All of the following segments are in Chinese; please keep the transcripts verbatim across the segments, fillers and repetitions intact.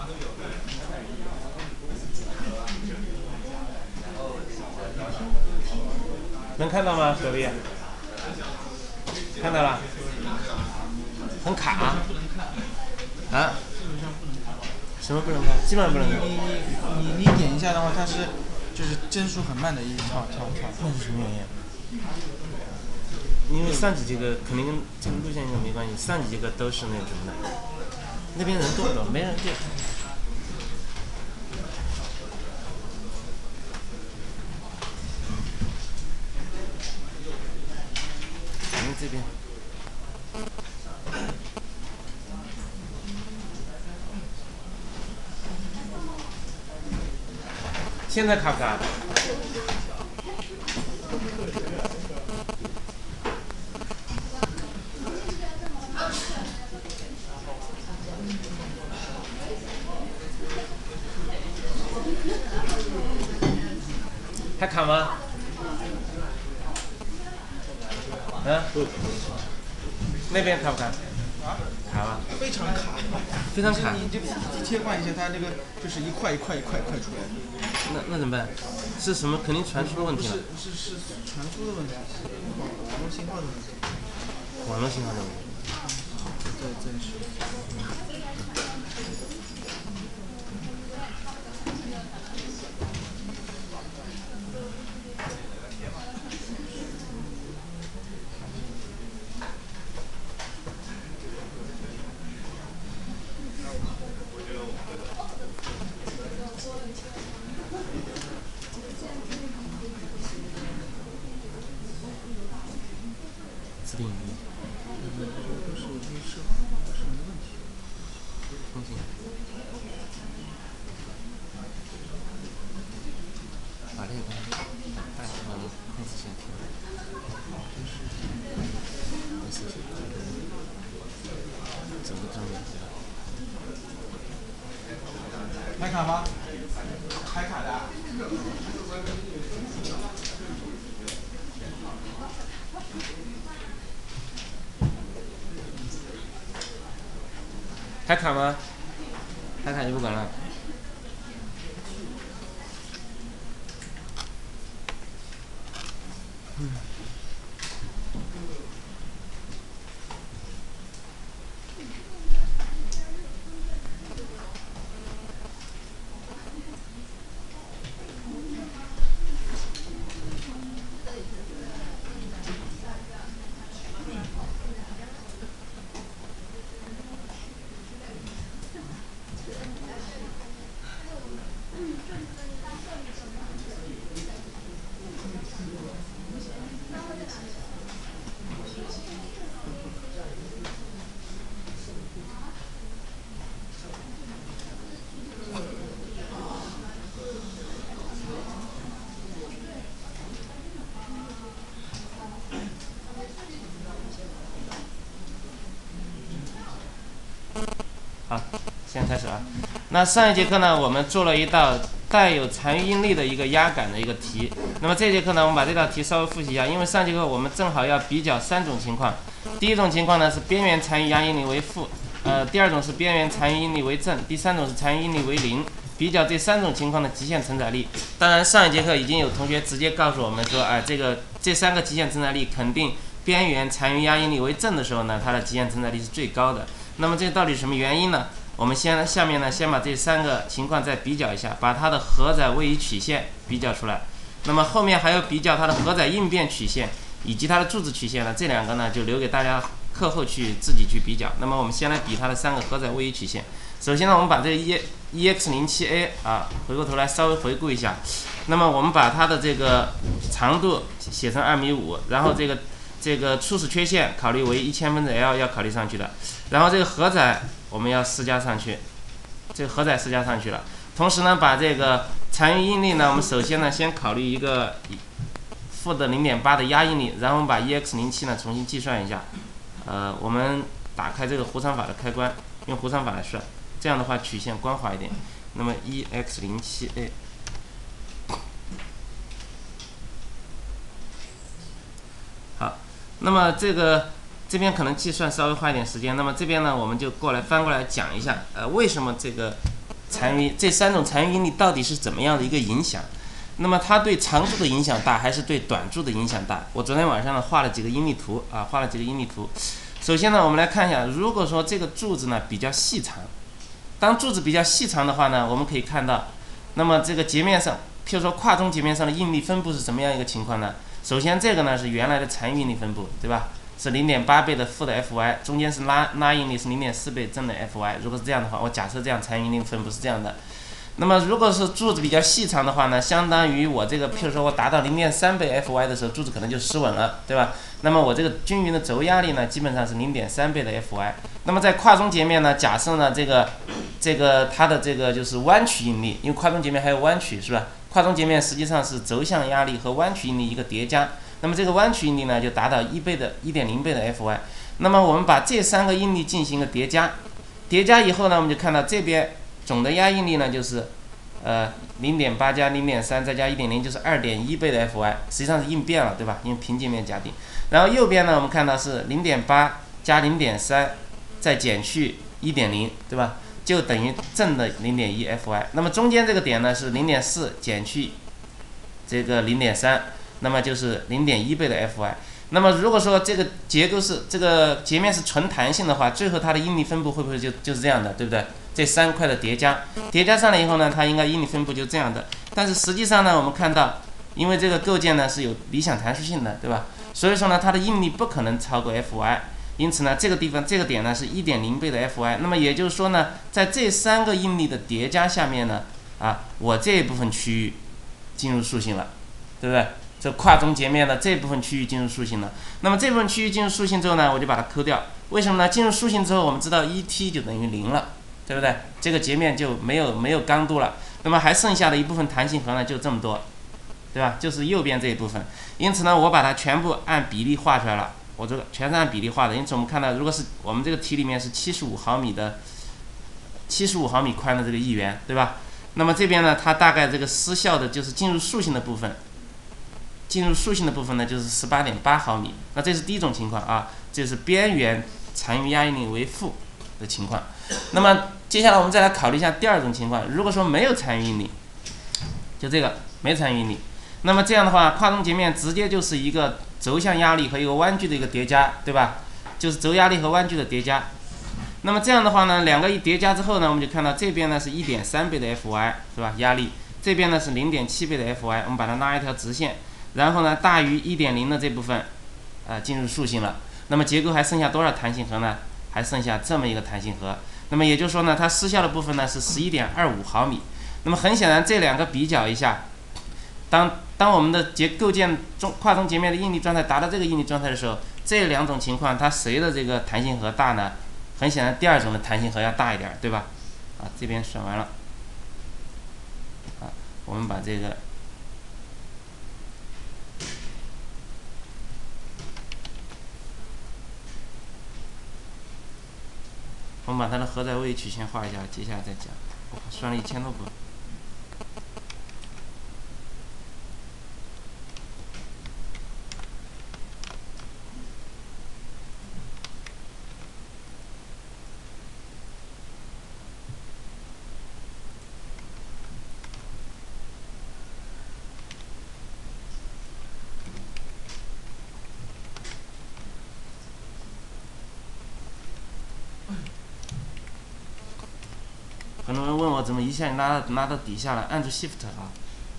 能看到吗，隔壁？看到了？很卡啊？啊？什么不能看？基本上不能看。 你你你你点一下的话，它是就是帧数很慢的，一直跳跳跳。 那是什么原因？因为上几节课肯定跟这个录像应该没关系，上几节课都是那什么的。那边人多不多？没人对。咱们这边。现在卡不卡？还卡吗？嗯？那边卡不卡？ 啊？ 卡了。 非常卡。 非常卡。 你这 P P T 切换一下，它这个就是一块一块一块一块出来的。 那那怎么办？是什么？肯定传输的问题了。 是是是传输的问题，是网络信号的问题。 网络信号的问题。 再再是。 自定义。 不是我这个设什么问题？ 重新。把这个大体上控制先停。没事。整个正面对吧？ 还卡吗？还卡的。 还卡吗？还卡就不管了。嗯。好，现在开始啊。那上一节课呢，我们做了一道带有残余应力的一个压感的一个题。那么这节课呢，我们把这道题稍微复习一下，因为上节课我们正好要比较三种情况。第一种情况呢是边缘残余压应力为负，呃，第二种是边缘残余应力为正，第三种是残余应力为零。比较这三种情况的极限承载力。当然，上一节课已经有同学直接告诉我们说，哎、呃，这个这三个极限承载力肯定边缘残余压应力为正的时候呢，它的极限承载力是最高的。那么这到底什么原因呢？我们先下面呢，先把这三个情况再比较一下，把它的荷载位移曲线比较出来。那么后面还要比较它的荷载应变曲线以及它的柱子曲线呢，这两个呢就留给大家课后去自己去比较。那么我们先来比它的三个荷载位移曲线。首先呢，我们把这 E E X 零七 A 啊，回过头来稍微回顾一下。那么我们把它的这个长度写成二米五，然后这个这个初始缺陷考虑为一千分之 L 要考虑上去的，然后这个荷载我们要施加上去，这个荷载施加上去了。同时呢，把这个残余应力呢，我们首先呢先考虑一个负的 零点八 的压应力，然后我们把 E X 零七 呢重新计算一下。呃，我们打开这个弧长法的开关，用弧长法来算。这样的话曲线光滑一点。那么 E X 零七 A， 好，那么这个这边可能计算稍微花一点时间。那么这边呢，我们就过来翻过来讲一下，呃，为什么这个残余这三种残余应力到底是怎么样的一个影响？那么它对长柱的影响大还是对短柱的影响大？我昨天晚上呢画了几个应力图啊，画了几个应力图。首先呢，我们来看一下，如果说这个柱子呢比较细长，当柱子比较细长的话呢，我们可以看到，那么这个截面上，譬如说跨中截面上的应力分布是什么样一个情况呢？首先这个呢是原来的残余应力分布，对吧？是 零点八 倍的负的 Fy， 中间是拉拉应力是 零点四 倍正的 Fy。如果是这样的话，我假设这样残余应力分布是这样的。那么如果是柱子比较细长的话呢，相当于我这个，譬如说我达到 零点三 倍 Fy 的时候，柱子可能就失稳了，对吧？那么我这个均匀的轴压力呢，基本上是 零点三 倍的 Fy。那么在跨中截面呢，假设呢这个这个它的这个就是弯曲应力，因为跨中截面还有弯曲，是吧？跨中截面实际上是轴向压力和弯曲应力一个叠加。那么这个弯曲应力呢，就达到一倍的 一点零 倍的 Fy。那么我们把这三个应力进行一个叠加，叠加以后呢，我们就看到这边总的压应力呢，就是呃 零点八 加 零点三 再加 一点零 就是 二点一 倍的 Fy， 实际上是应变了，对吧？因为平截面假定。然后右边呢，我们看到是 零点八 加 零点三 再减去 一点零， 对吧？就等于正的 零点一 Fy。那么中间这个点呢是 零点四 减去这个 零点三， 那么就是 零点一 倍的 Fy。那么如果说这个结构是这个截面是纯弹性的话，最后它的应力分布会不会就就是这样的，对不对？这三块的叠加，叠加上来以后呢，它应该应力分布就这样的。但是实际上呢，我们看到，因为这个构件呢是有理想函数性的，对吧？所以说呢，它的应力不可能超过 Fy。因此呢，这个地方这个点呢是 一点零 倍的 Fy。那么也就是说呢，在这三个应力的叠加下面呢，啊，我这一部分区域进入塑性了，对不对？这跨中截面的这部分区域进入塑性了。那么这部分区域进入塑性之后呢，我就把它抠掉。为什么呢？进入塑性之后，我们知道 E T 就等于零了，对不对？这个截面就没有没有刚度了。那么还剩下的一部分弹性核呢，就这么多，对吧？就是右边这一部分。因此呢，我把它全部按比例画出来了。我这个全是按比例画的。因此我们看到，如果是我们这个题里面是七十五毫米的七十五毫米宽的这个一元，对吧？那么这边呢，它大概这个失效的就是进入塑性的部分。进入塑性的部分呢，就是 十八点八毫米。那这是第一种情况啊，这是边缘残余压应力为负的情况。那么接下来我们再来考虑一下第二种情况，如果说没有残余应力，就这个没残余应力，那么这样的话，跨中截面直接就是一个轴向压力和一个弯矩的一个叠加，对吧？就是轴压力和弯矩的叠加。那么这样的话呢，两个一叠加之后呢，我们就看到这边呢是 一点三 倍的 Fy， 是吧？压力这边呢是 零点七 倍的 Fy， 我们把它拉一条直线。然后呢，大于 一点零 的这部分，呃，进入塑性了。那么结构还剩下多少弹性核呢？还剩下这么一个弹性核。那么也就是说呢，它失效的部分呢是 十一点二五毫米。那么很显然，这两个比较一下，当当我们的结构件中跨中截面的应力状态达到这个应力状态的时候，这两种情况它谁的这个弹性核大呢？很显然，第二种的弹性核要大一点，对吧？啊，这边算完了。啊，我们把这个。我们把它的荷载位曲线画一下，接下来再讲。我算了一千多步。很多人问我怎么一下拉拉到底下了，按住 Shift 啊。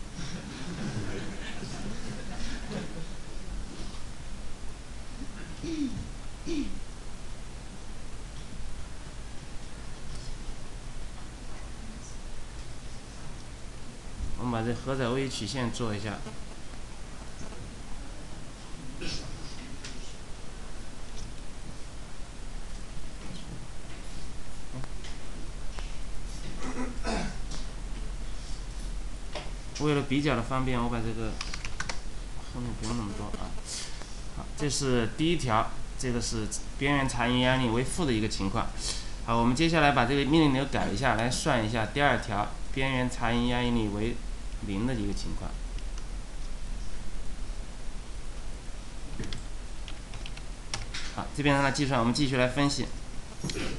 我们把这荷载位曲线做一下。为了比较的方便，我把这个后面不用那么多啊。好，这是第一条，这个是边缘残余压力为负的一个情况。好，我们接下来把这个命令流改一下，来算一下第二条边缘残余压力为零的一个情况。好，这边让它计算，我们继续来分析。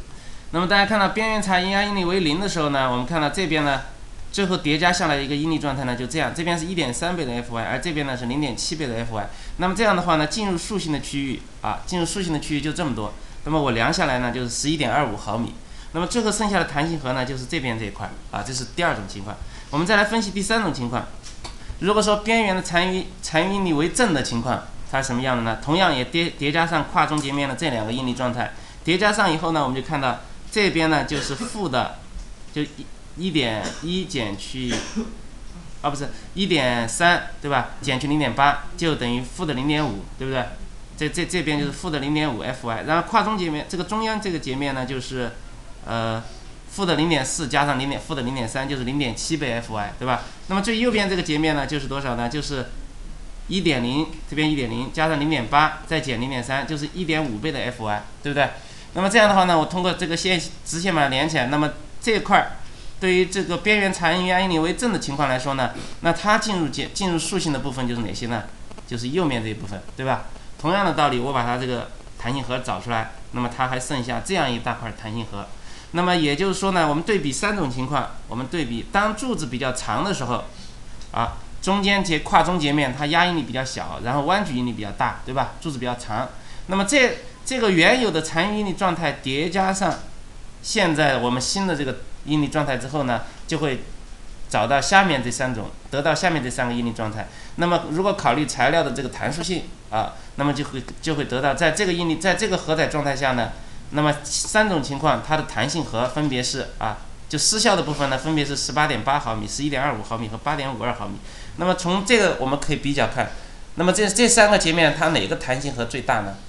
那么大家看到边缘残余压应力为零的时候呢，我们看到这边呢，最后叠加下来一个应力状态呢，就这样，这边是 一点三 倍的 Fy， 而这边呢是 零点七 倍的 Fy。那么这样的话呢，进入塑性的区域啊，进入塑性的区域就这么多。那么我量下来呢，就是 十一点二五毫米。那么最后剩下的弹性核呢，就是这边这一块啊，这是第二种情况。我们再来分析第三种情况。如果说边缘的残余残余应力为正的情况，它是什么样的呢？同样也叠叠加上跨中截面的这两个应力状态，叠加上以后呢，我们就看到这边呢就是负的，就一点一减去，啊不是一点三对吧？减去零点八就等于负的零点五，对不对？这这这边就是负的零点五 Fy， 然后跨中截面这个中央这个截面呢就是，呃。负的零点四加上零点负的零点三就是零点七倍 Fy， 对吧？那么最右边这个截面呢，就是多少呢？就是一点零，这边一点零加上零点八再减零点三，就是一点五倍的 Fy， 对不对？那么这样的话呢，我通过这个线直线把它连起来，那么这一块对于这个边缘残余压应力为正的情况来说呢，那它进入进进入塑性的部分就是哪些呢？就是右面这一部分，对吧？同样的道理，我把它这个弹性核找出来，那么它还剩下这样一大块弹性核。那么也就是说呢，我们对比三种情况，我们对比当柱子比较长的时候，啊，中间截跨中截面它压应力比较小，然后弯曲应力比较大，对吧？柱子比较长，那么这这个原有的残余应力状态叠加上现在我们新的这个应力状态之后呢，就会找到下面这三种，得到下面这三个应力状态。那么如果考虑材料的这个弹塑性啊，那么就会就会得到在这个应力在这个荷载状态下呢。那么三种情况，它的弹性核分别是啊，就失效的部分呢，分别是 十八点八毫米、十一点二五毫米和 八点五二毫米。那么从这个我们可以比较看，那么这这三个截面它哪个弹性核最大呢？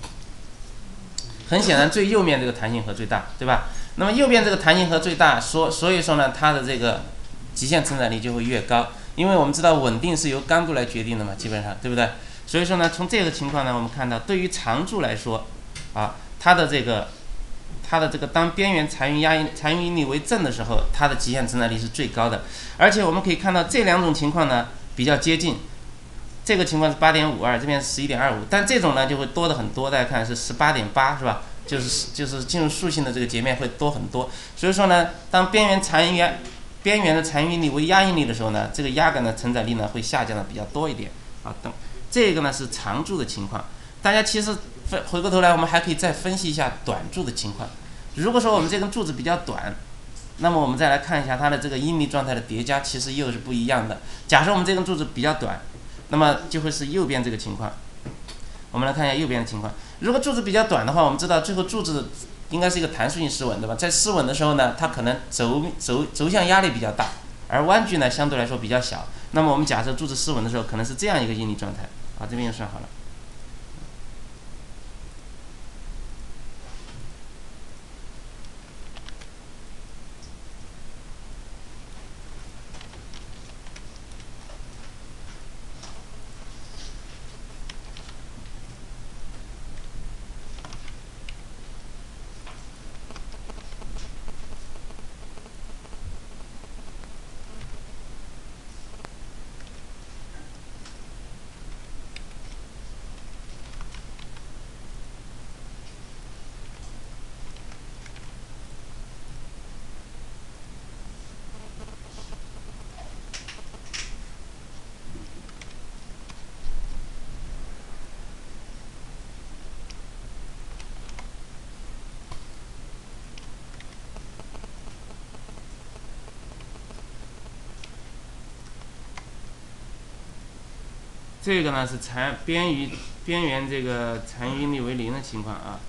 很显然最右面这个弹性核最大，对吧？那么右边这个弹性核最大，所所以说呢，它的这个极限承载力就会越高，因为我们知道稳定是由刚度来决定的嘛，基本上对不对？所以说呢，从这个情况呢，我们看到对于长柱来说，啊。它的这个，它的这个当边缘残余压残余应力为正的时候，它的极限承载力是最高的。而且我们可以看到这两种情况呢比较接近，这个情况是 八点五二， 这边是 十一点二五， 但这种呢就会多的很多，大家看是 十八点八 是吧？就是就是进入塑性的这个截面会多很多。所以说呢，当边缘残余压边缘的残余应力为压应力的时候呢，这个压感的承载力呢会下降的比较多一点。啊，等这个呢是长柱的情况，大家其实。回过头来，我们还可以再分析一下短柱的情况。如果说我们这根柱子比较短，那么我们再来看一下它的这个应力状态的叠加，其实又是不一样的。假设我们这根柱子比较短，那么就会是右边这个情况。我们来看一下右边的情况。如果柱子比较短的话，我们知道最后柱子应该是一个弹塑性失稳，对吧？在失稳的时候呢，它可能轴轴轴向压力比较大，而弯距呢相对来说比较小。那么我们假设柱子失稳的时候，可能是这样一个应力状态。啊，这边就算好了。这个呢是残边余边缘这个残余应力为零的情况啊。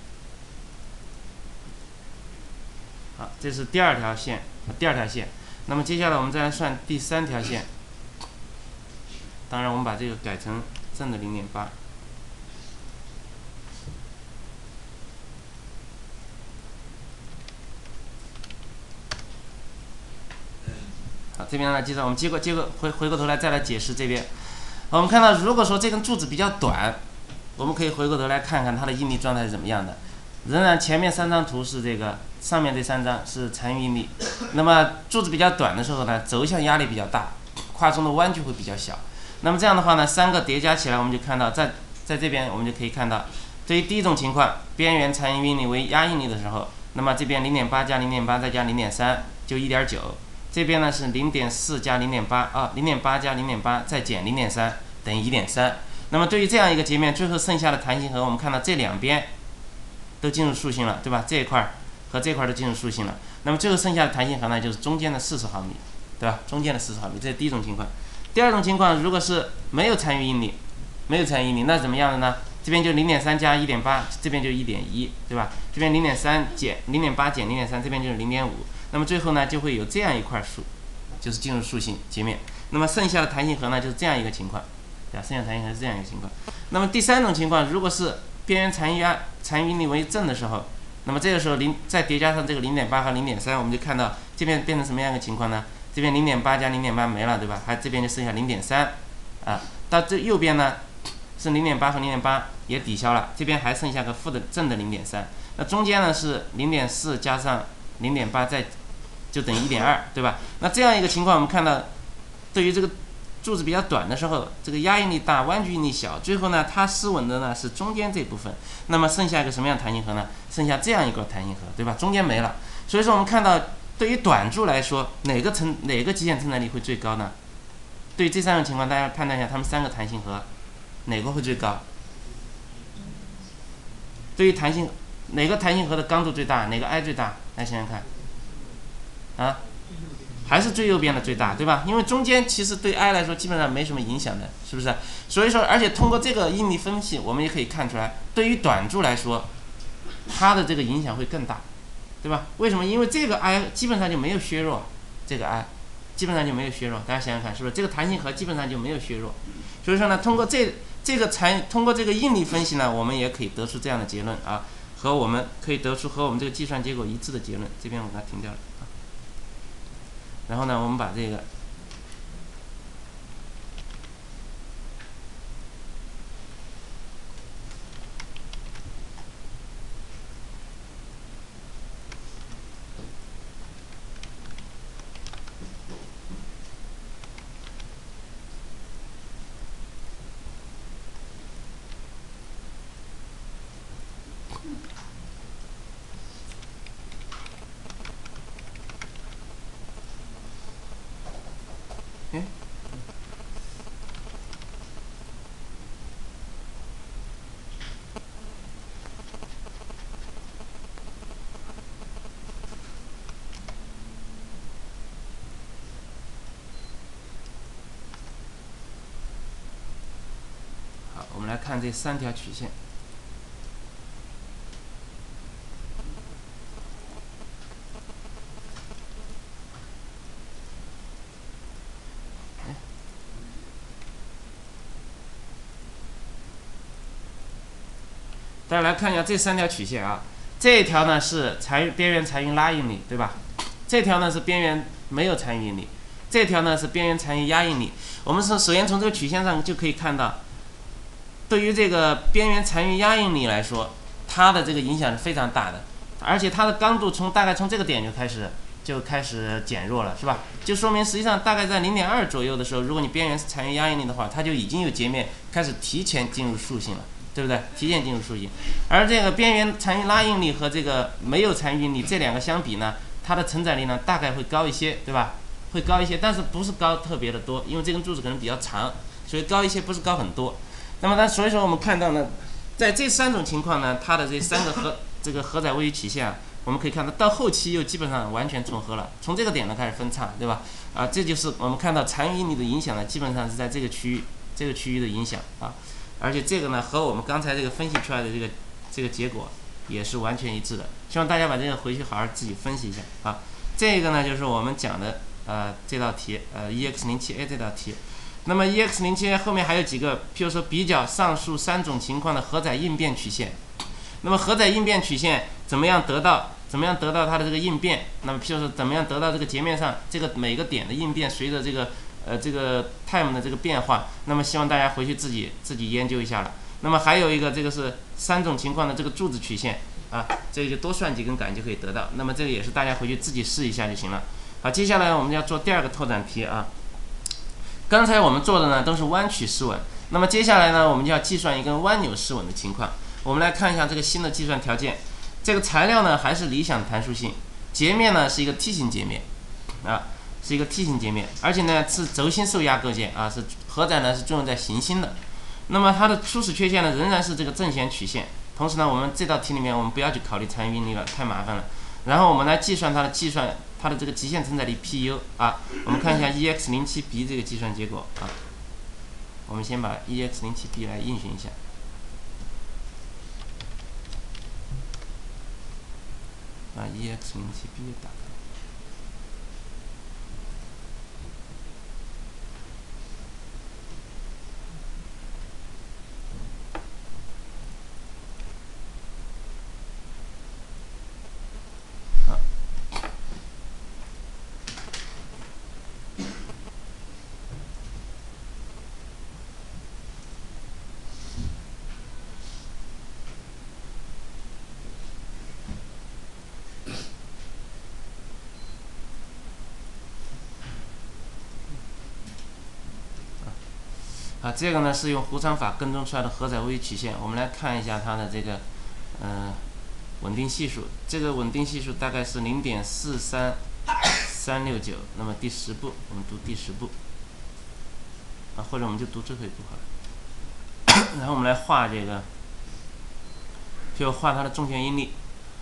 好，这是第二条线，第二条线。那么接下来我们再来算第三条线。当然，我们把这个改成正的 零点八。好，这边呢，接着我们接过接过回回过头来再来解释这边。我们看到，如果说这根柱子比较短，我们可以回过头来看看它的应力状态是怎么样的。仍然前面三张图是这个，上面这三张是残余应力。那么柱子比较短的时候呢，轴向压力比较大，跨中的弯距会比较小。那么这样的话呢，三个叠加起来，我们就看到在在这边我们就可以看到，对于第一种情况，边缘残余应力为压应力的时候， 那么这边零点八加零点八再加零点三就一点九，这边呢是零点四加零点八啊，零点八加零点八再减零点三等于一点三。那么对于这样一个截面，最后剩下的弹性和我们看到这两边都进入树形了，对吧？这一块和这块都进入树形了。那么最后剩下的弹性和呢，就是中间的四十毫米，对吧？中间的四十毫米，这是第一种情况。第二种情况，如果是没有残余应力，没有残余应力，那怎么样的呢？这边就零点三加一点八，这边就一点一，对吧？这边零点三减零点八减零点三，这边就是零点五。那么最后呢，就会有这样一块树，就是进入树形截面。那么剩下的弹性和呢，就是这样一个情况，对吧？剩下弹性和是这样一个情况。那么第三种情况，如果是边缘残余压残余应力为正的时候，那么这个时候零再叠加上这个零点八和零点三，我们就看到这边变成什么样一个情况呢？这边零点八加零点八没了，对吧？还这边就剩下零点三，啊，到这右边呢是零点八和零点八也抵消了，这边还剩下个负的正的零点三，那中间呢是零点四加上零点八再就等于一点二，对吧？那这样一个情况，我们看到对于这个柱子比较短的时候，这个压应力大，弯曲应力小，最后呢它失稳的呢是中间这部分，那么剩下一个什么样的弹性核呢？剩下这样一个弹性核，对吧？中间没了，所以说我们看到对于短柱来说，哪个承哪个极限承载力会最高呢？对于这三种情况，大家判断一下，它们三个弹性核哪个会最高？对于弹性哪个弹性核的刚度最大，哪个 I 最大？来想想看，啊，还是最右边的最大，对吧？因为中间其实对 I 来说基本上没什么影响的，是不是？所以说，而且通过这个应力分析，我们也可以看出来，对于短柱来说，它的这个影响会更大，对吧？为什么？因为这个 I 基本上就没有削弱，这个 I 基本上就没有削弱，大家想想看，是不是？这个弹性核基本上就没有削弱，所以说呢，通过这这个残通过这个应力分析呢，我们也可以得出这样的结论啊，和我们可以得出和我们这个计算结果一致的结论。这边我给它停掉了啊。然后呢，我们把这个哎，好，我们来看这三条曲线。大家来看一下这三条曲线啊，这一条呢是残余边缘残余拉应力，对吧？这条呢是边缘没有残余应力，这条呢是边缘残余压应力。我们是首先从这个曲线上就可以看到，对于这个边缘残余压应力来说，它的这个影响是非常大的，而且它的刚度从大概从这个点就开始就开始减弱了，是吧？就说明实际上大概在零点二左右的时候，如果你边缘是残余压应力的话，它就已经有截面开始提前进入树形了。对不对？提前进入树形，而这个边缘残余拉应力和这个没有残余应力这两个相比呢，它的承载力呢大概会高一些，对吧？会高一些，但是不是高特别的多，因为这根柱子可能比较长，所以高一些，不是高很多。那么呢，所以说我们看到呢，在这三种情况呢，它的这三个荷这个荷载位移曲线啊，我们可以看到到后期又基本上完全重合了，从这个点呢开始分叉，对吧？啊，这就是我们看到残余应力的影响呢，基本上是在这个区域这个区域的影响啊。而且这个呢和我们刚才这个分析出来的这个这个结果也是完全一致的，希望大家把这个回去好好自己分析一下啊。这个呢就是我们讲的呃这道题呃 E X 零七 A 这道题。那么 E X 零七 A 后面还有几个，譬如说比较上述三种情况的荷载应变曲线。那么荷载应变曲线怎么样得到怎么样得到它的这个应变？那么譬如说怎么样得到这个截面上这个每个点的应变随着这个呃，这个 time 的这个变化，那么希望大家回去自己自己研究一下了。那么还有一个，这个是三种情况的这个柱子曲线啊，这个就多算几根杆就可以得到。那么这个也是大家回去自己试一下就行了。好，接下来我们要做第二个拓展题啊。刚才我们做的呢都是弯曲失稳，那么接下来呢我们就要计算一根弯扭失稳的情况。我们来看一下这个新的计算条件。 这个材料呢还是理想弹出性，截面呢是一个梯形截面，啊，是一个梯形截面，而且呢是轴心受压构件啊，是荷载呢是作用在行星的。那么它的初始缺陷呢仍然是这个正弦曲线。同时呢，我们这道题里面我们不要去考虑残余应力了，太麻烦了。然后我们来计算它的计算它的这个极限承载力 P U 啊，我们看一下 E X 零七 B 这个计算结果啊。我们先把 E X 零七 B 来运行一下。把 E X 零七 B 打开。啊，这个呢是用弧长法跟踪出来的荷载微曲线。我们来看一下它的这个，呃，稳定系数。这个稳定系数大概是零点四三三六九。那么第十步，我们读第十步，啊，或者我们就读最后一步好了。然后我们来画这个，就画它的重旋应力。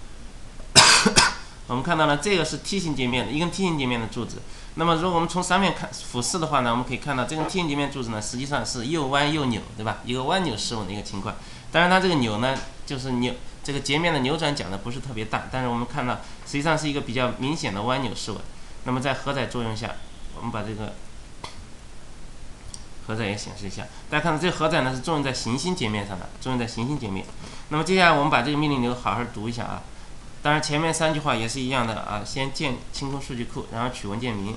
我们看到了这个是梯形截面的一根梯形截面的柱子。那么如果我们从上面看俯视的话呢，我们可以看到这根梯形截面柱子呢，实际上是又弯又扭，对吧？一个弯扭失稳的一个情况。当然它这个扭呢，就是扭这个截面的扭转讲的不是特别大，但是我们看到实际上是一个比较明显的弯扭失稳。那么在荷载作用下，我们把这个荷载也显示一下。大家看到这个荷载呢是作用在行星截面上的，作用在行星截面。那么接下来我们把这个命令流好好读一下啊。当然前面三句话也是一样的啊，先建清空数据库，然后取文件名，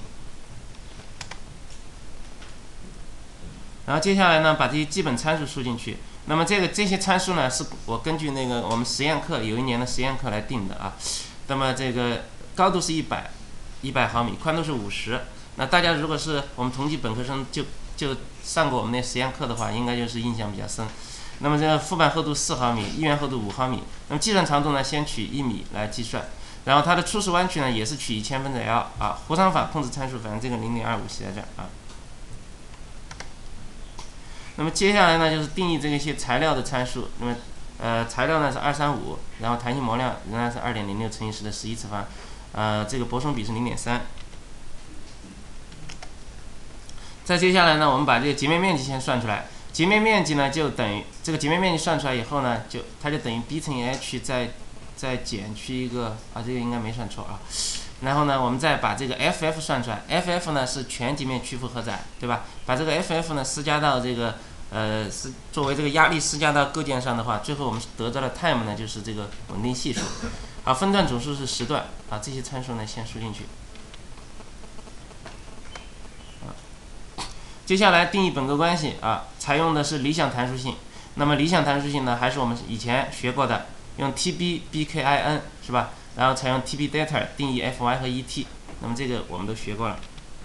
然后接下来呢把这些基本参数输进去。那么这个这些参数呢是我根据那个我们实验课有一年的实验课来定的啊。那么这个高度是一百一百毫米，宽度是五十。那大家如果是我们同级本科生就就上过我们那实验课的话，应该就是印象比较深。那么这个副板厚度四毫米，一元厚度五毫米。那么计算长度呢，先取一米来计算，然后它的初始弯曲呢也是取一千分之 L 啊。弧长法控制参数，反正这个零点二五写在这儿啊。那么接下来呢就是定义这个一些材料的参数。那么呃材料呢是二三五，然后弹性模量仍然是二点零六乘以十的十一次方，呃这个泊松比是零点三。再接下来呢，我们把这个截面面积先算出来。截面面积呢，就等于这个截面面积算出来以后呢，就它就等于 b 乘以 h 再再减去一个啊，这个应该没算错啊。然后呢，我们再把这个 ff 算出来 ，ff 呢是全截面屈幅荷载，对吧？把这个 ff 呢施加到这个呃是作为这个压力施加到构件上的话，最后我们得到的 time 呢就是这个稳定系数。好，分段总数是十段啊，这些参数呢先输进去。接下来定义本格关系啊，采用的是理想弹出性。那么理想弹出性呢，还是我们以前学过的，用 T B B K I N 是吧？然后采用 T B delta 定义 F Y 和 E T。那么这个我们都学过了。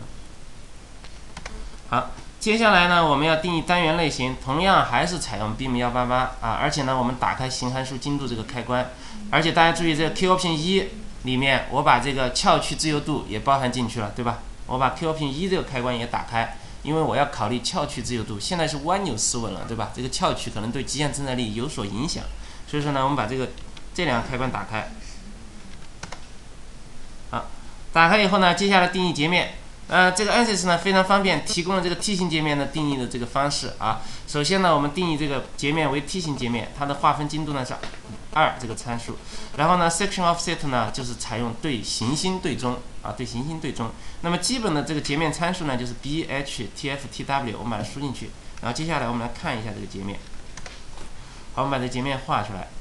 好，接下来呢，我们要定义单元类型，同样还是采用 B M 一八八啊，而且呢，我们打开形函数精度这个开关，而且大家注意这个 Q option 一里面，我把这个翘曲自由度也包含进去了，对吧？我把 Q option 一这个开关也打开。因为我要考虑翘曲自由度，现在是弯扭失稳了，对吧？这个翘曲可能对极限承载力有所影响，所以说呢，我们把这个这两个开关打开。好，打开以后呢，接下来定义截面。呃，这个 A N S Y S 呢非常方便，提供了这个梯形截面的定义的这个方式啊。首先呢，我们定义这个截面为梯形截面，它的划分精度呢是二这个参数。然后呢 ，section offset 呢就是采用对行星对中啊，对行星对中。那么基本的这个截面参数呢就是 B H T F T W， 我们把它输进去。然后接下来我们来看一下这个截面。好，我们把这截面画出来。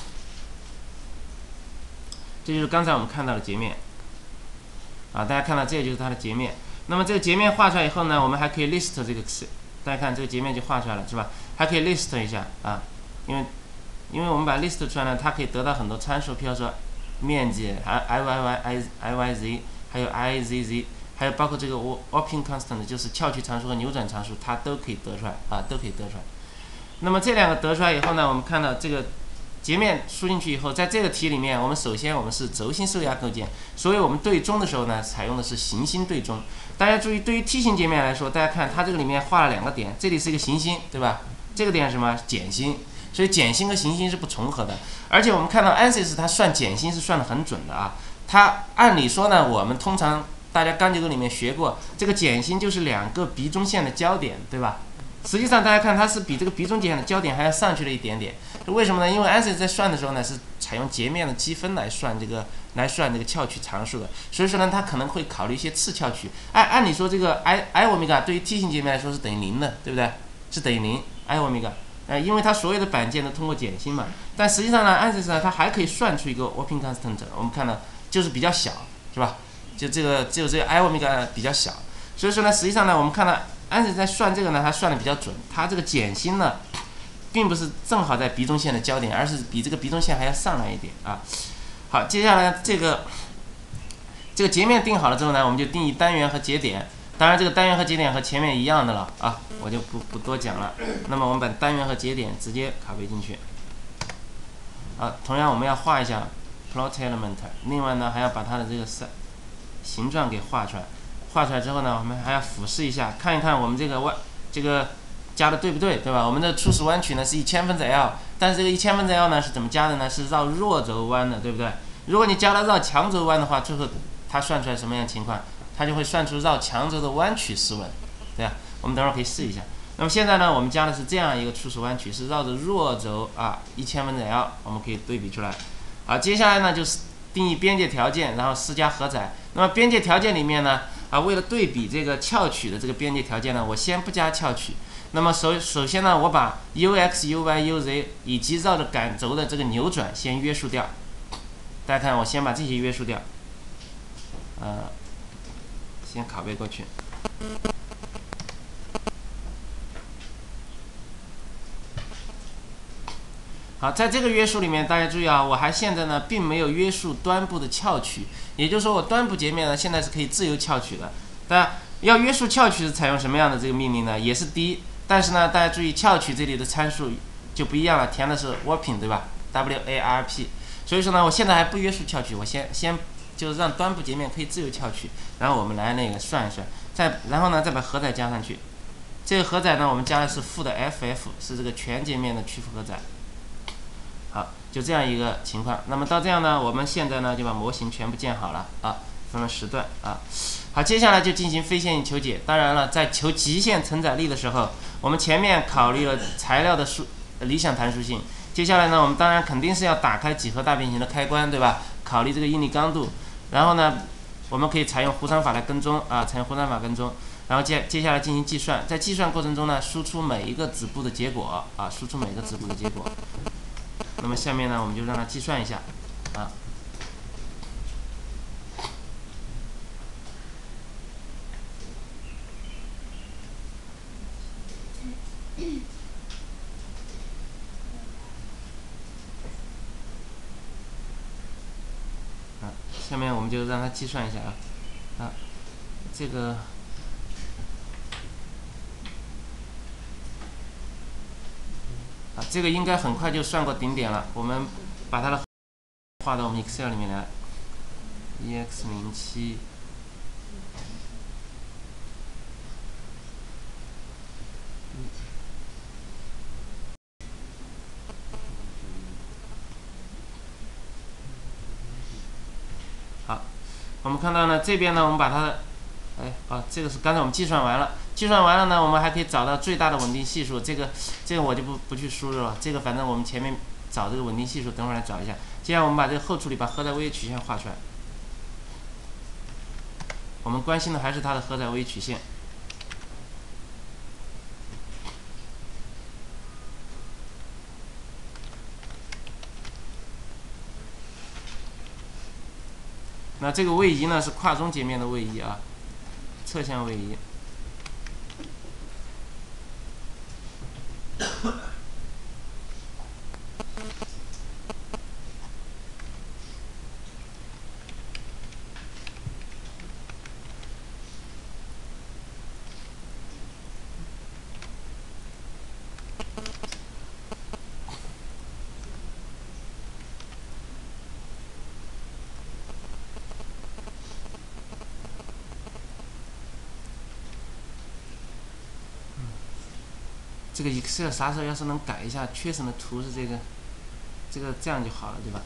这就是刚才我们看到的截面。啊，大家看到这就是它的截面。那么这个截面画出来以后呢，我们还可以 list 这个，大家看这个截面就画出来了，是吧？还可以 list 一下啊，因为因为我们把 list 出来呢，它可以得到很多参数，譬如说面积，还 i y y i i y z， 还有 i z z， 还有包括这个 warping constant， 就是翘曲常数和扭转常数，它都可以得出来啊，都可以得出来。那么这两个得出来以后呢，我们看到这个截面输进去以后，在这个题里面，我们首先我们是轴心受压构件，所以我们对中的时候呢，采用的是行星对中。大家注意，对于梯形截面来说，大家看它这个里面画了两个点，这里是一个行星，对吧？这个点是什么？减星。所以减星和行星是不重合的。而且我们看到 ANSYS 它算减星是算得很准的啊。它按理说呢，我们通常大家钢结构里面学过，这个减星就是两个鼻中线的交点，对吧？实际上大家看它是比这个鼻中线的交点还要上去了一点点。为什么呢？因为 ANSYS 在算的时候呢，是采用截面的积分来算这个来算这个翘曲常数的。所以说呢，它可能会考虑一些次翘曲。按按理说这个 i i 欧米伽对于梯形截面来说是等于零的，对不对？是等于零 i 欧米伽。呃，因为它所有的板件都通过减星嘛。但实际上呢 ，ANSYS 呢它还可以算出一个 warping constant， 我们看到就是比较小，是吧？就这个只有这个 i 欧米伽比较小。所以说呢，实际上呢，我们看到 ANSYS 在算这个呢，它算的比较准。它这个减星呢，并不是正好在鼻中线的交点，而是比这个鼻中线还要上来一点啊。好，接下来这个这个截面定好了之后呢，我们就定义单元和节点。当然，这个单元和节点和前面一样的了啊，我就不不多讲了。那么我们把单元和节点直接拷贝进去。啊，同样我们要画一下 plot element， 另外呢还要把它的这个形状给画出来。画出来之后呢，我们还要俯视一下，看一看我们这个弯这个加的对不对，对吧？我们的初始弯曲呢是一千分之 L， 但是这个一千分之 L 呢是怎么加的呢？是绕弱轴弯的，对不对？如果你加了绕强轴弯的话，最后它算出来什么样的情况？它就会算出绕强轴的弯曲失稳，对吧？我们等会儿可以试一下。那么现在呢，我们加的是这样一个初始弯曲，是绕着弱轴啊一千分之 L， 我们可以对比出来。好，接下来呢就是定义边界条件，然后施加荷载。那么边界条件里面呢，啊为了对比这个翘曲的这个边界条件呢，我先不加翘曲。那么首首先呢，我把 ux、uy、uz 以及绕着杆轴的这个扭转先约束掉。大家看，我先把这些约束掉，呃。先拷贝过去。好，在这个约束里面，大家注意啊，我还现在呢并没有约束端部的翘曲，也就是说我端部截面呢现在是可以自由翘曲的。大家要约束翘曲是采用什么样的这个命令呢？也是 d， 但是呢大家注意翘曲这里的参数就不一样了，填的是 warping， 对吧 ？W A R P。所以说呢，我现在还不约束翘曲，我先先。就是让端部截面可以自由翘曲，然后我们来那个算一算，再然后呢再把荷载加上去。这个荷载呢我们加的是负的 F F， 是这个全截面的曲幅荷载。好，就这样一个情况。那么到这样呢，我们现在呢就把模型全部建好了啊，分了时段啊。好，接下来就进行非线性求解。当然了，在求极限承载力的时候，我们前面考虑了材料的属理想弹出性。接下来呢，我们当然肯定是要打开几何大变形的开关，对吧？考虑这个应力刚度。然后呢，我们可以采用弧长法来跟踪啊，采用弧长法跟踪。然后接接下来进行计算，在计算过程中呢，输出每一个子部的结果啊，输出每个子部的结果。那么下面呢，我们就让它计算一下啊。啊，下面我们就让它计算一下啊，啊，这个。啊，这个应该很快就算过顶点了。我们把它的画到我们 Excel 里面来 ，E X 零七， 好，我们看到呢，这边呢，我们把它的，哎，啊，这个是刚才我们计算完了。计算完了呢，我们还可以找到最大的稳定系数。这个，这个我就不不去输入了。这个反正我们前面找这个稳定系数，等会儿来找一下。接下来我们把这个后处理，把荷载微曲线画出来。我们关心的还是它的荷载微曲线。那这个位移呢是跨中截面的位移啊，侧向位移。 这个 Excel 啥时候要是能改一下，缺省的图是这个，这个这样就好了，对吧？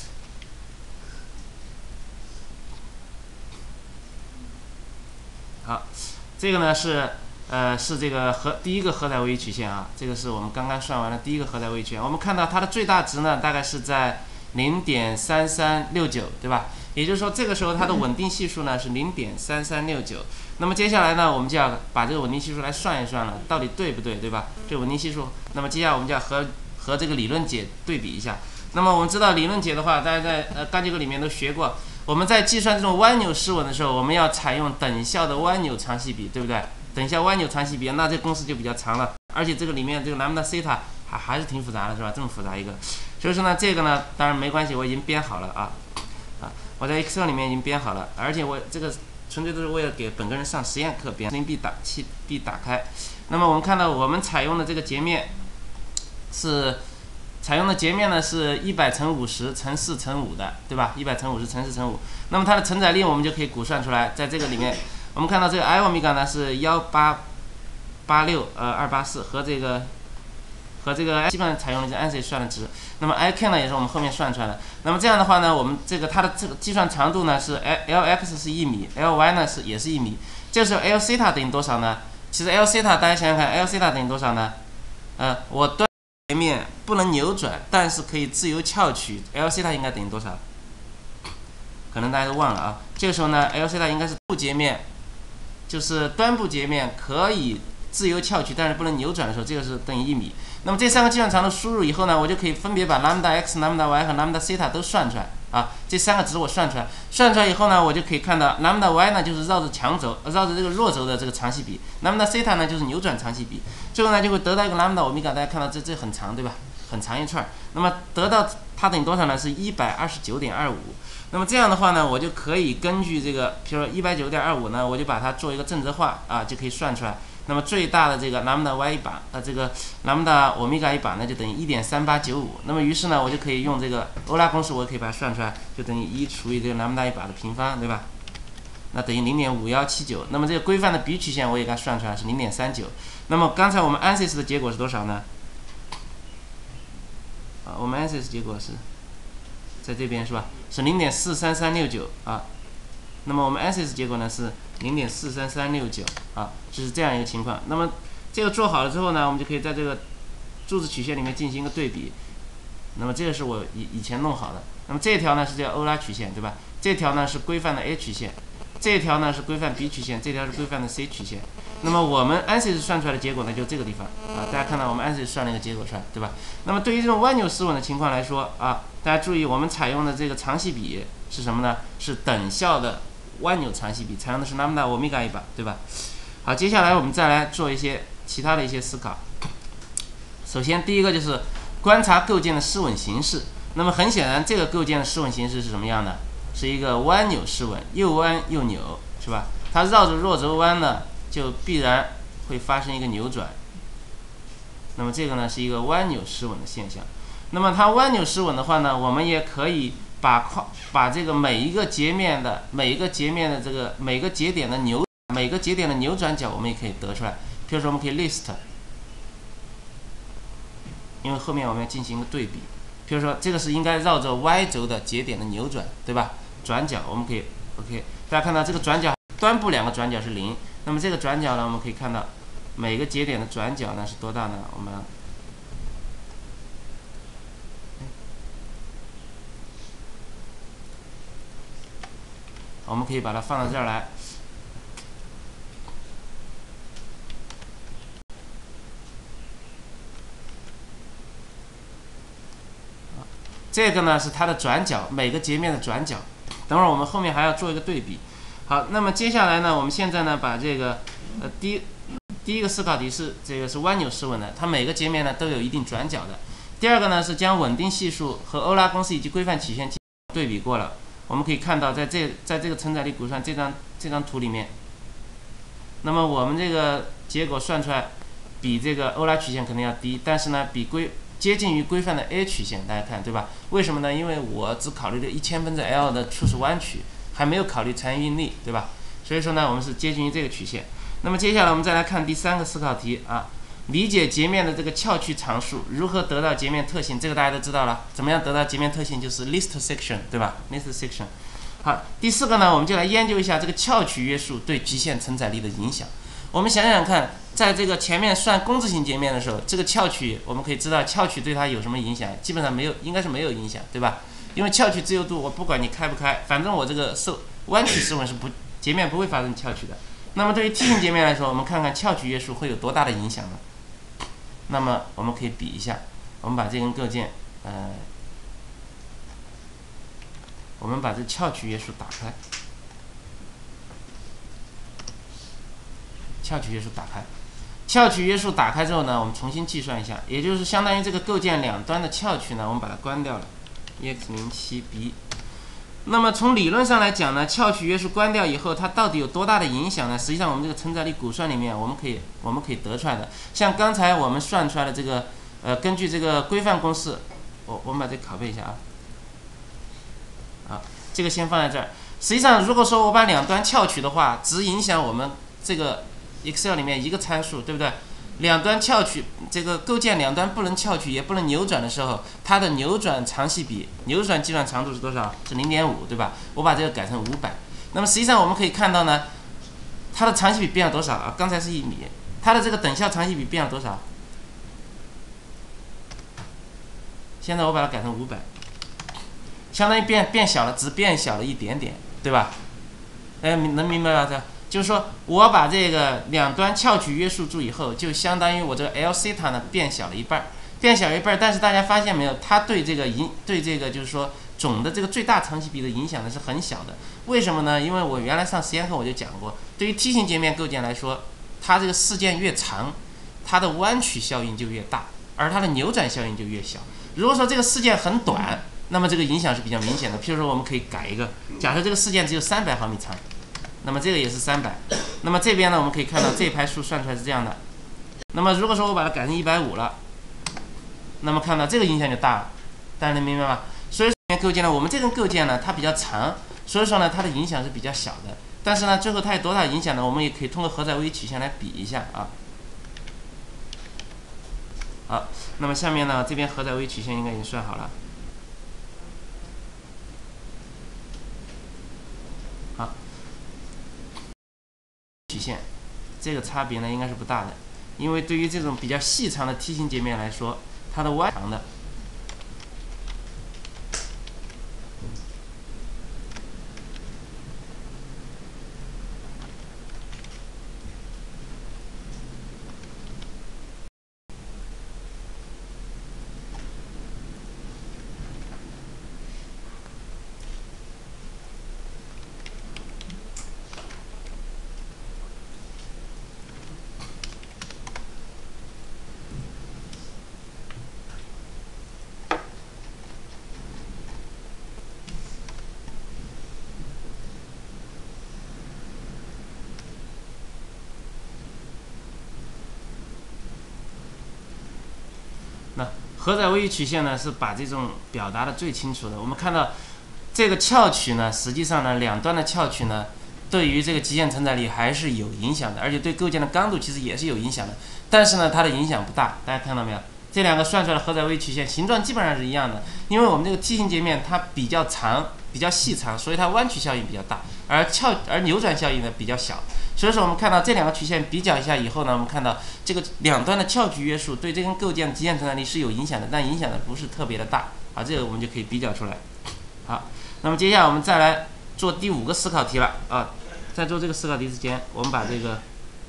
好，这个呢是呃是这个和第一个荷载位移曲线啊，这个是我们刚刚算完了第一个荷载位移曲线。我们看到它的最大值呢大概是在 零点三三六九， 对吧？也就是说这个时候它的稳定系数呢是 零点三三六九。那么接下来呢，我们就要把这个稳定系数来算一算了，到底对不对，对吧？这个稳定系数，那么接下来我们就要和和这个理论解对比一下。那么我们知道理论解的话，大家在呃纲结构里面都学过。我们在计算这种弯扭失稳的时候，我们要采用等效的弯扭长系比，对不对？等效弯扭长系比，那这个公式就比较长了，而且这个里面这个兰姆达西塔还还是挺复杂的，是吧？这么复杂一个，所以说呢，这个呢，当然没关系，我已经编好了啊啊，我在 Excel 里面已经编好了，而且我这个纯粹都是为了给本个人上实验课编。B 打七 B 打开，那么我们看到我们采用的这个截面是。采用的截面呢是一百乘五十乘四乘五的，对吧？一百乘五十乘四乘五，那么它的承载力我们就可以估算出来，在这个里面，我们看到这个 I 欧米伽呢是一八八六呃二八四，和这个和这个基本上采用了这 A N S Y 算的值，那么 I K 呢也是我们后面算出来的。那么这样的话呢，我们这个它的这个计算长度呢是 L X 是一米 ，L Y 呢是也是一米，这时候 L 西塔等于多少呢？其实 L 西塔大家想想看 ，L 西塔等于多少呢？呃，我端截面不能扭转，但是可以自由翘曲 ，L 西塔应该等于多少？可能大家都忘了啊。这个时候呢 ，L 西塔应该是部截面，就是端部截面可以自由翘曲，但是不能扭转的时候，这个是等于一米。那么这三个计算长度输入以后呢，我就可以分别把 lambda x、lambda y 和 lambda 西塔都算出来啊。这三个值我算出来，算出来以后呢，我就可以看到 lambda y 呢就是绕着强轴、绕着这个弱轴的这个长系比 ，lambda 西塔呢就是扭转长系比。最后呢就会得到一个 lambda 欧米伽，大家看到这这很长，对吧？很长一串。那么得到它等于多少呢？是 一百二十九点二五。那么这样的话呢，我就可以根据这个，比如说 一百九十点二五呢，我就把它做一个正则化啊，就可以算出来。那么最大的这个 lambda y 一把，呃，这个 lambda 欧米伽一把呢，就等于 一点三八九五。那么于是呢，我就可以用这个欧拉公式，我可以把它算出来，就等于一除以这个 lambda 一把的平方，对吧？那等于 零点五一七九。那么这个规范的比曲线我也给它算出来是 零点三九。那么刚才我们 A N S Y S 的结果是多少呢？啊，我们 A N S Y S 结果是在这边是吧？是 零点四三三六九 啊。那么我们 A N S Y S 结果呢是 零点四三三六九 啊，就是这样一个情况。那么这个做好了之后呢，我们就可以在这个柱子曲线里面进行一个对比。那么这个是我以以前弄好的。那么这条呢是叫欧拉曲线，对吧？这条呢是规范的 A 曲线，这条呢是规范 B 曲线，这条是规范的 C 曲线。那么我们 A N S Y S 算出来的结果呢，就这个地方啊，大家看到我们 A N S Y S 算了一个结果出来，对吧？那么对于这种弯扭失稳的情况来说啊，大家注意我们采用的这个长系比是什么呢？是等效的弯扭长系比，采用的是 lambda 欧米伽一把，对吧？好，接下来我们再来做一些其他的一些思考。首先第一个就是观察构件的失稳形式。那么很显然，这个构件的失稳形式是什么样的？是一个弯扭失稳，又弯又扭，是吧？它绕着弱轴弯呢，就必然会发生一个扭转。那么这个呢是一个弯扭失稳的现象。那么它弯扭失稳的话呢，我们也可以把框把这个每一个截面的每一个截面的这个每个节点的扭每个节点的扭转角，我们也可以得出来。比如说我们可以 list， 因为后面我们要进行一个对比。比如说这个是应该绕着 Y 轴的节点的扭转，对吧？转角我们可以 OK， 大家看到这个转角端部两个转角是零，那么这个转角呢，我们可以看到每个节点的转角呢是多大呢？我们我们可以把它放到这儿来。这个呢是它的转角，每个截面的转角。等会儿我们后面还要做一个对比。好，那么接下来呢，我们现在呢把这个呃第一第一个思考题是这个是弯扭失稳的，它每个截面呢都有一定转角的。第二个呢是将稳定系数和欧拉公式以及规范曲线对比过了。我们可以看到，在这在这个承载力估算这张这张图里面，那么我们这个结果算出来比这个欧拉曲线肯定要低，但是呢比规接近于规范的 A 曲线，大家看对吧？为什么呢？因为我只考虑了一千分之 L 的初始弯曲，还没有考虑残余应力，对吧？所以说呢，我们是接近于这个曲线。那么接下来我们再来看第三个思考题啊， 理解截面的这个翘曲常数，如何得到截面特性，这个大家都知道了。怎么样得到截面特性？就是 list section， 对吧 ？list section。好，第四个呢，我们就来研究一下这个翘曲约束对极限承载力的影响。我们想想看，在这个前面算公式型截面的时候，这个翘曲我们可以知道翘曲对它有什么影响？基本上没有，应该是没有影响，对吧？因为翘曲自由度，我不管你开不开，反正我这个受弯曲失稳是不截面不会发生翘曲的。那么对于梯形截面来说，我们看看翘曲约束会有多大的影响呢？那么我们可以比一下，我们把这根构件，呃，我们把这翘曲约束打开，翘曲约束打开，翘曲约束打开之后呢，我们重新计算一下，也就是相当于这个构件两端的翘曲呢，我们把它关掉了 ，E X 零七 B。那么从理论上来讲呢，翘曲约束关掉以后，它到底有多大的影响呢？实际上，我们这个承载力估算里面，我们可以我们可以得出来的。像刚才我们算出来的这个，呃，根据这个规范公式，我我们把这个拷贝一下啊。好，这个先放在这儿。实际上，如果说我把两端翘曲的话，只影响我们这个 Excel 里面一个参数，对不对？两端翘曲，这个构件两端不能翘曲，也不能扭转的时候，它的扭转长细比，扭转计算长度是多少？是 零点五， 对吧？我把这个改成五百。那么实际上我们可以看到呢，它的长细比变了多少啊？刚才是一米，它的这个等效长细比变了多少？现在我把它改成五百，相当于变变小了，只变小了一点点，对吧？哎，能明白吧？这就是说我把这个两端翘曲约束住以后，就相当于我这个 L 西塔呢变小了一半，变小一半。但是大家发现没有，它对这个影对这个就是说总的这个最大长细比的影响呢是很小的。为什么呢？因为我原来上实验课我就讲过，对于梯形截面构件来说，它这个事件越长，它的弯曲效应就越大，而它的扭转效应就越小。如果说这个事件很短，那么这个影响是比较明显的。譬如说我们可以改一个，假设这个事件只有三百毫米长。那么这个也是三百，那么这边呢，我们可以看到这一排数算出来是这样的。那么如果说我把它改成一百五了，那么看到这个影响就大了，大家能明白吗？所以说构件呢，我们这根构件呢，它比较长，所以说呢，它的影响是比较小的。但是呢，最后它有多大影响呢？我们也可以通过荷载微曲线来比一下啊。好，那么下面呢，这边荷载微曲线应该已经算好了。好。曲线，这个差别呢应该是不大的，因为对于这种比较细长的梯形截面来说，它的弯长的。那荷载微曲线呢是把这种表达的最清楚的。我们看到这个翘曲呢，实际上呢两端的翘曲呢，对于这个极限承载力还是有影响的，而且对构件的刚度其实也是有影响的。但是呢，它的影响不大。大家看到没有？这两个算出来的荷载微曲线形状基本上是一样的，因为我们这个梯形截面它比较长、比较细长，所以它弯曲效应比较大，而翘而扭转效应呢比较小。所以说我们看到这两个曲线比较一下以后呢，我们看到这个两端的翘曲约束对这根构件的极限承载力是有影响的，但影响的不是特别的大。好，这个我们就可以比较出来。好，那么接下来我们再来做第五个思考题了啊。在做这个思考题之前，我们把这个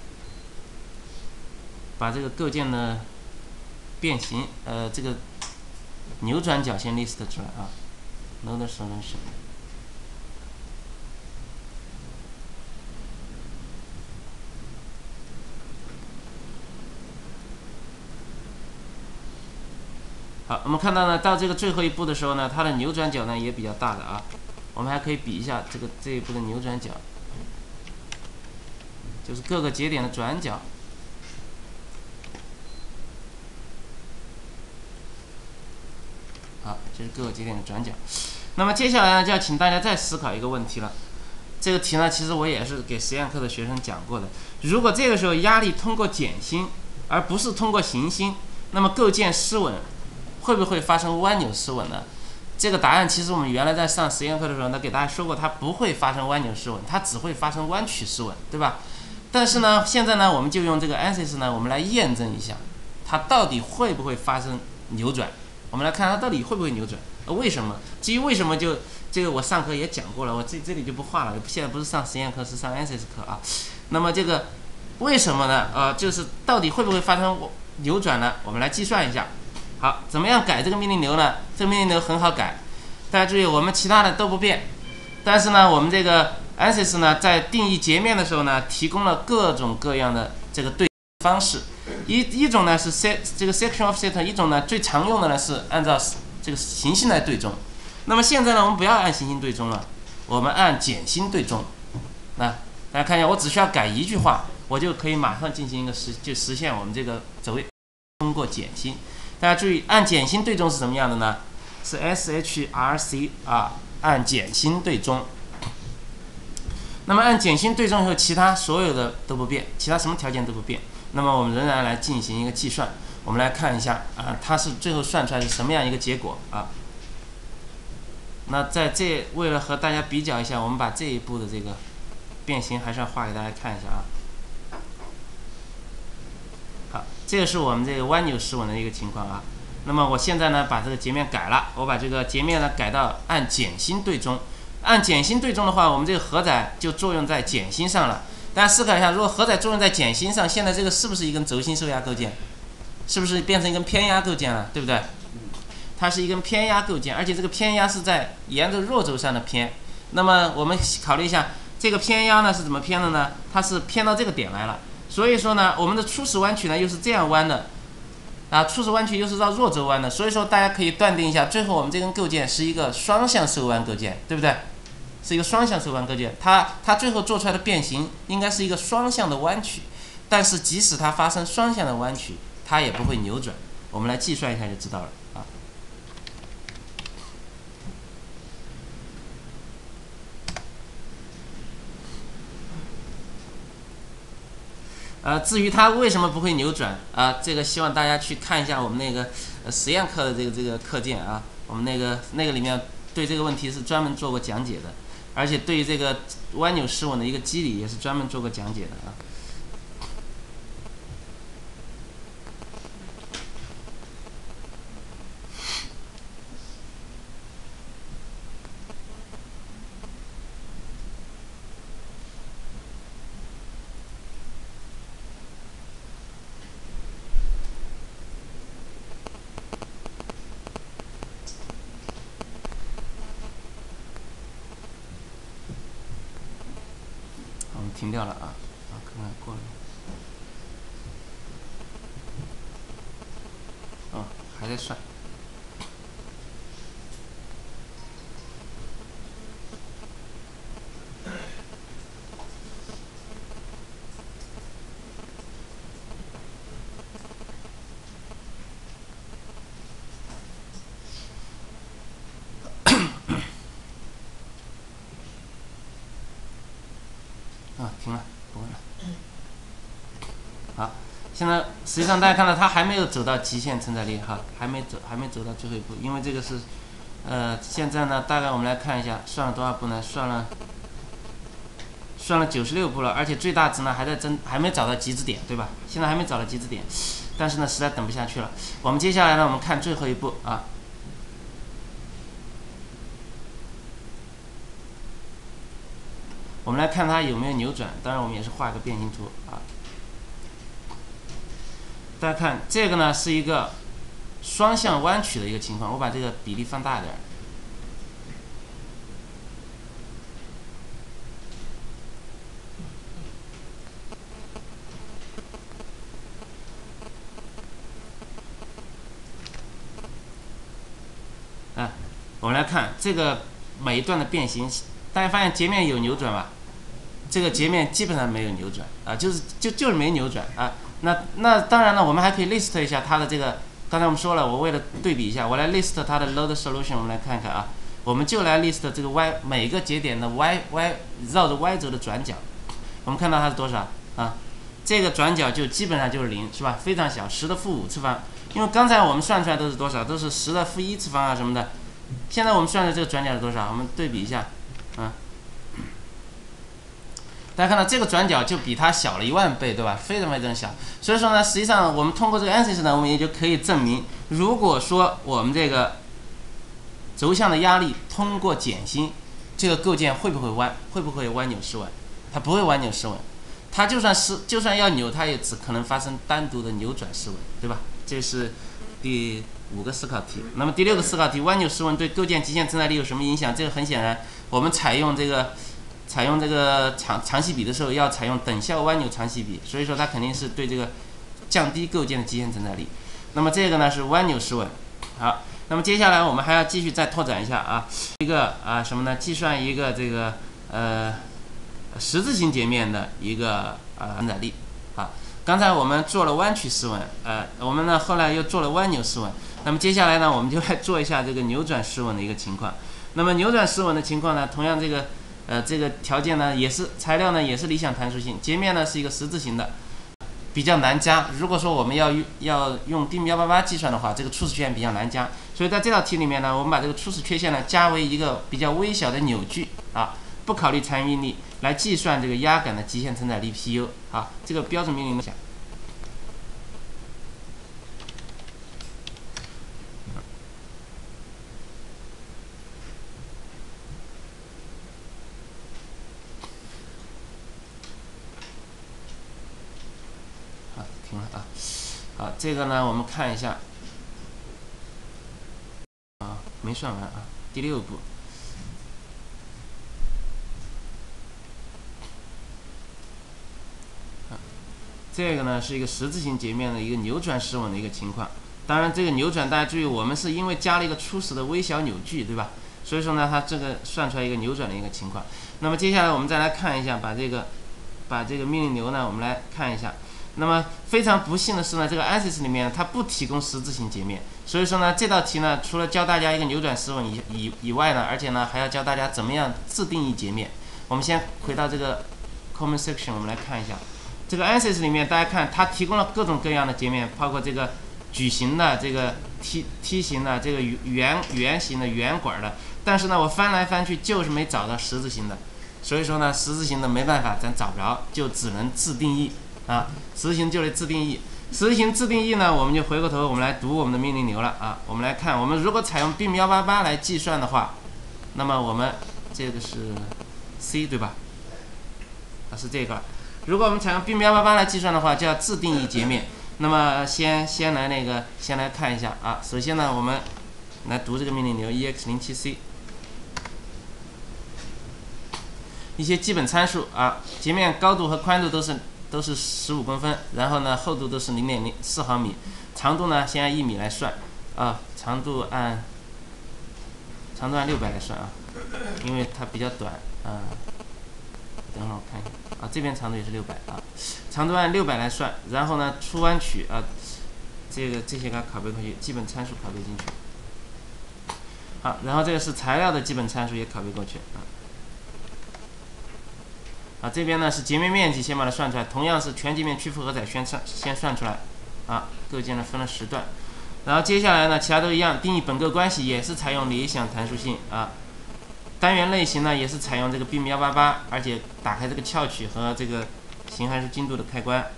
把这个构件的变形呃这个扭转角先 list 出来啊 ，node solution。好，我们看到呢，到这个最后一步的时候呢，它的扭转角呢也比较大的啊。我们还可以比一下这个这一步的扭转角，就是各个节点的转角。好，这是各个节点的转角。那么接下来呢，就要请大家再思考一个问题了。这个题呢，其实我也是给实验课的学生讲过的。如果这个时候压力通过减轻而不是通过行星。那么构建失稳会不会发生弯扭失稳呢？这个答案其实我们原来在上实验课的时候呢，给大家说过，它不会发生弯扭失稳，它只会发生弯曲失稳，对吧？但是呢，现在呢，我们就用这个 ANSYS 呢，我们来验证一下，它到底会不会发生扭转。我们来看它到底会不会扭转。呃、为什么？至于为什么就这个我上课也讲过了，我这这里就不画了。现在不是上实验课，是上 ANSYS 课啊。那么这个为什么呢？呃，就是到底会不会发生扭转呢？我们来计算一下。好，怎么样改这个命令流呢？这个命令流很好改，大家注意，我们其他的都不变，但是呢，我们这个 ANSYS 呢，在定义截面的时候呢，提供了各种各样的这个对方式。一一种呢是 set 这个 section offset， 一种呢最常用的呢是按照这个行星来对中。那么现在呢，我们不要按行星对中了，我们按减星对中。那大家看一下，我只需要改一句话，我就可以马上进行一个实就实现我们这个走位通过减星。大家注意，按减星对中是什么样的呢？是 S H R C 啊，按减星对中。那么按减星对中以后，其他所有的都不变，其他什么条件都不变。那么我们仍然来进行一个计算，我们来看一下啊，它是最后算出来是什么样一个结果啊？那在这为了和大家比较一下，我们把这一步的这个变形还是要画给大家看一下啊。好，这个是我们这个弯扭失稳的一个情况啊。那么我现在呢，把这个截面改了，我把这个截面呢改到按减星对中。按减星对中的话，我们这个荷载就作用在减星上了。大家思考一下，如果荷载作用在减星上，现在这个是不是一根轴心受压构件？是不是变成一根偏压构件了？对不对？它是一根偏压构件，而且这个偏压是在沿着弱轴上的偏。那么我们考虑一下，这个偏压呢是怎么偏的呢？它是偏到这个点来了。所以说呢，我们的初始弯曲呢又是这样弯的，啊，初始弯曲又是绕弱轴弯的。所以说大家可以断定一下，最后我们这根构件是一个双向受弯构件，对不对？是一个双向受弯构件，它它最后做出来的变形应该是一个双向的弯曲。但是即使它发生双向的弯曲，它也不会扭转。我们来计算一下就知道了啊。呃，至于它为什么不会扭转啊，这个希望大家去看一下我们那个、呃、实验课的这个这个课件啊，我们那个那个里面对这个问题是专门做过讲解的，而且对于这个弯扭失稳的一个机理也是专门做过讲解的啊。停掉了啊，啊，看看过了，哦，还在算。啊，停了，不问了。好，现在实际上大家看到它还没有走到极限承载力哈，还没走，还没走到最后一步，因为这个是，呃，现在呢，大概我们来看一下，算了多少步呢？算了，算了九十六步了，而且最大值呢还在增，还没找到极值点，对吧？现在还没找到极值点，但是呢，实在等不下去了。我们接下来呢，我们看最后一步啊。我们来看它有没有扭转，当然我们也是画一个变形图啊。大家看这个呢是一个双向弯曲的一个情况，我把这个比例放大一点。啊，我们来看这个每一段的变形，大家发现截面有扭转吧？这个截面基本上没有扭转啊，就是就就是没扭转啊。那那当然了，我们还可以 list 一下它的这个。刚才我们说了，我为了对比一下，我来 list 它的 load solution， 我们来看看啊。我们就来 list 这个 y 每个节点的 y y 绕着 y 轴的转角，我们看到它是多少啊？ 这个转角就基本上就是零，是吧？非常小，十的负五次方。因为刚才我们算出来都是多少？都是十的负一次方啊什么的。现在我们算的这个转角是多少？我们对比一下，啊，大家看到这个转角就比它小了一万倍，对吧？非常非常小。所以说呢，实际上我们通过这个 ANSYS 呢，我们也就可以证明，如果说我们这个轴向的压力通过减心，这个构件会不会弯？会不会弯扭失稳？它不会弯扭失稳。它就算是就算要扭，它也只可能发生单独的扭转失稳，对吧？这是第五个思考题。那么第六个思考题，弯扭失稳对构件极限承载力有什么影响？这个很显然，我们采用这个采用这个长长系比的时候，要采用等效弯扭长系比，所以说它肯定是对这个降低构件的极限承载力。那么这个呢是弯扭失稳。好，那么接下来我们还要继续再拓展一下啊，一个啊什么呢？计算一个这个呃。十字形截面的一个呃承载力，好，刚才我们做了弯曲失稳，呃，我们呢后来又做了弯扭失稳，那么接下来呢，我们就来做一下这个扭转失稳的一个情况。那么扭转失稳的情况呢，同样这个呃这个条件呢，也是材料呢也是理想弹出性，截面呢是一个十字形的，比较难加。如果说我们要要用 D M 一八八计算的话，这个初始缺陷比较难加，所以在这道题里面呢，我们把这个初始缺陷呢加为一个比较微小的扭矩啊。不考虑残余应力来计算这个压感的极限承载力 P U。 好，这个标准命令想，好，停了啊。好，这个呢我们看一下啊，没算完啊，第六步。这个呢是一个十字形截面的一个扭转失稳的一个情况。当然，这个扭转大家注意，我们是因为加了一个初始的微小扭矩，对吧？所以说呢，它这个算出来一个扭转的一个情况。那么接下来我们再来看一下，把这个把这个命令流呢，我们来看一下。那么非常不幸的是呢，这个 ANSYS 里面它不提供十字形截面，所以说呢，这道题呢，除了教大家一个扭转失稳以以以外呢，而且呢还要教大家怎么样自定义截面。我们先回到这个 Common Section， 我们来看一下。这个 ANSYS 里面，大家看它提供了各种各样的截面，包括这个矩形的、这个梯梯形的、这个圆圆形的、圆管的。但是呢，我翻来翻去就是没找到十字形的，所以说呢，十字形的没办法，咱找不着，就只能自定义啊。十字形就得自定义，十字形自定义呢，我们就回过头我们来读我们的命令流了啊。我们来看，我们如果采用 B M 一八八来计算的话，那么我们这个是 C 对吧？啊，是这个。如果我们采用 B M 一八八来计算的话，就要自定义截面。那么先先来那个先来看一下啊。首先呢，我们来读这个命令流 E X 零七 C， 一些基本参数啊，截面高度和宽度都是都是十五公分，然后呢厚度都是零点零四毫米，长度呢先按一米来算啊，长度按长度按六百来算啊，因为它比较短啊。等会儿我看一下啊，这边长度也是六百啊，长度按六百来算，然后呢出弯曲啊，这个这些给它拷贝过去，基本参数拷贝进去。好，然后这个是材料的基本参数也拷贝过去啊。啊，这边呢是截面面积，先把它算出来，同样是全截面屈幅荷载先算先算出来啊，构件呢分了十段，然后接下来呢其他都一样，定义本个关系也是采用理想弹出性啊。单元类型呢也是采用这个 B M 一八八，而且打开这个翘曲和这个形函数精度的开关。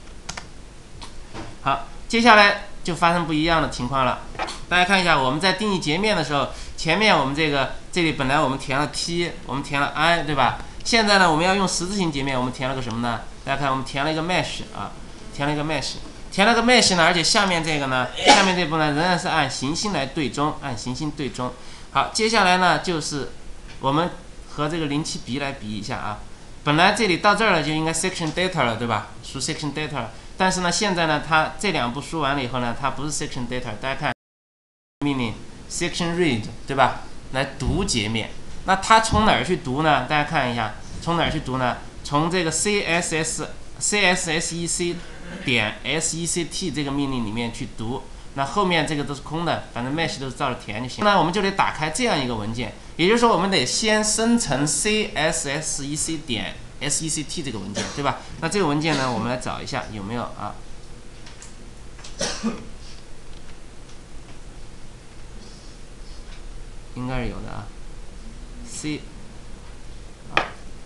好，接下来就发生不一样的情况了。大家看一下，我们在定义截面的时候，前面我们这个这里本来我们填了 T， 我们填了 I， 对吧？现在呢我们要用十字形截面，我们填了个什么呢？大家看，我们填了一个 mesh 啊，填了一个 mesh， 填了个 mesh 呢，而且下面这个呢，下面这步呢仍然是按行星来对中，按行星对中。好，接下来呢就是我们和这个 零七 B 来比一下啊，本来这里到这儿了就应该 section data 了，对吧？输 section data 了，但是呢，现在呢，它这两步输完了以后呢，它不是 section data， 大家看命令 section read， 对吧？来读截面，那它从哪儿去读呢？大家看一下，从哪儿去读呢？从这个 css cssec 点 sect 这个命令里面去读。那后面这个都是空的，反正 mesh 都是照着填就行。那我们就得打开这样一个文件，也就是说我们得先生成 cssec 点 sect 这个文件，对吧？那这个文件呢，我们来找一下有没有啊？应该是有的啊。C 啊，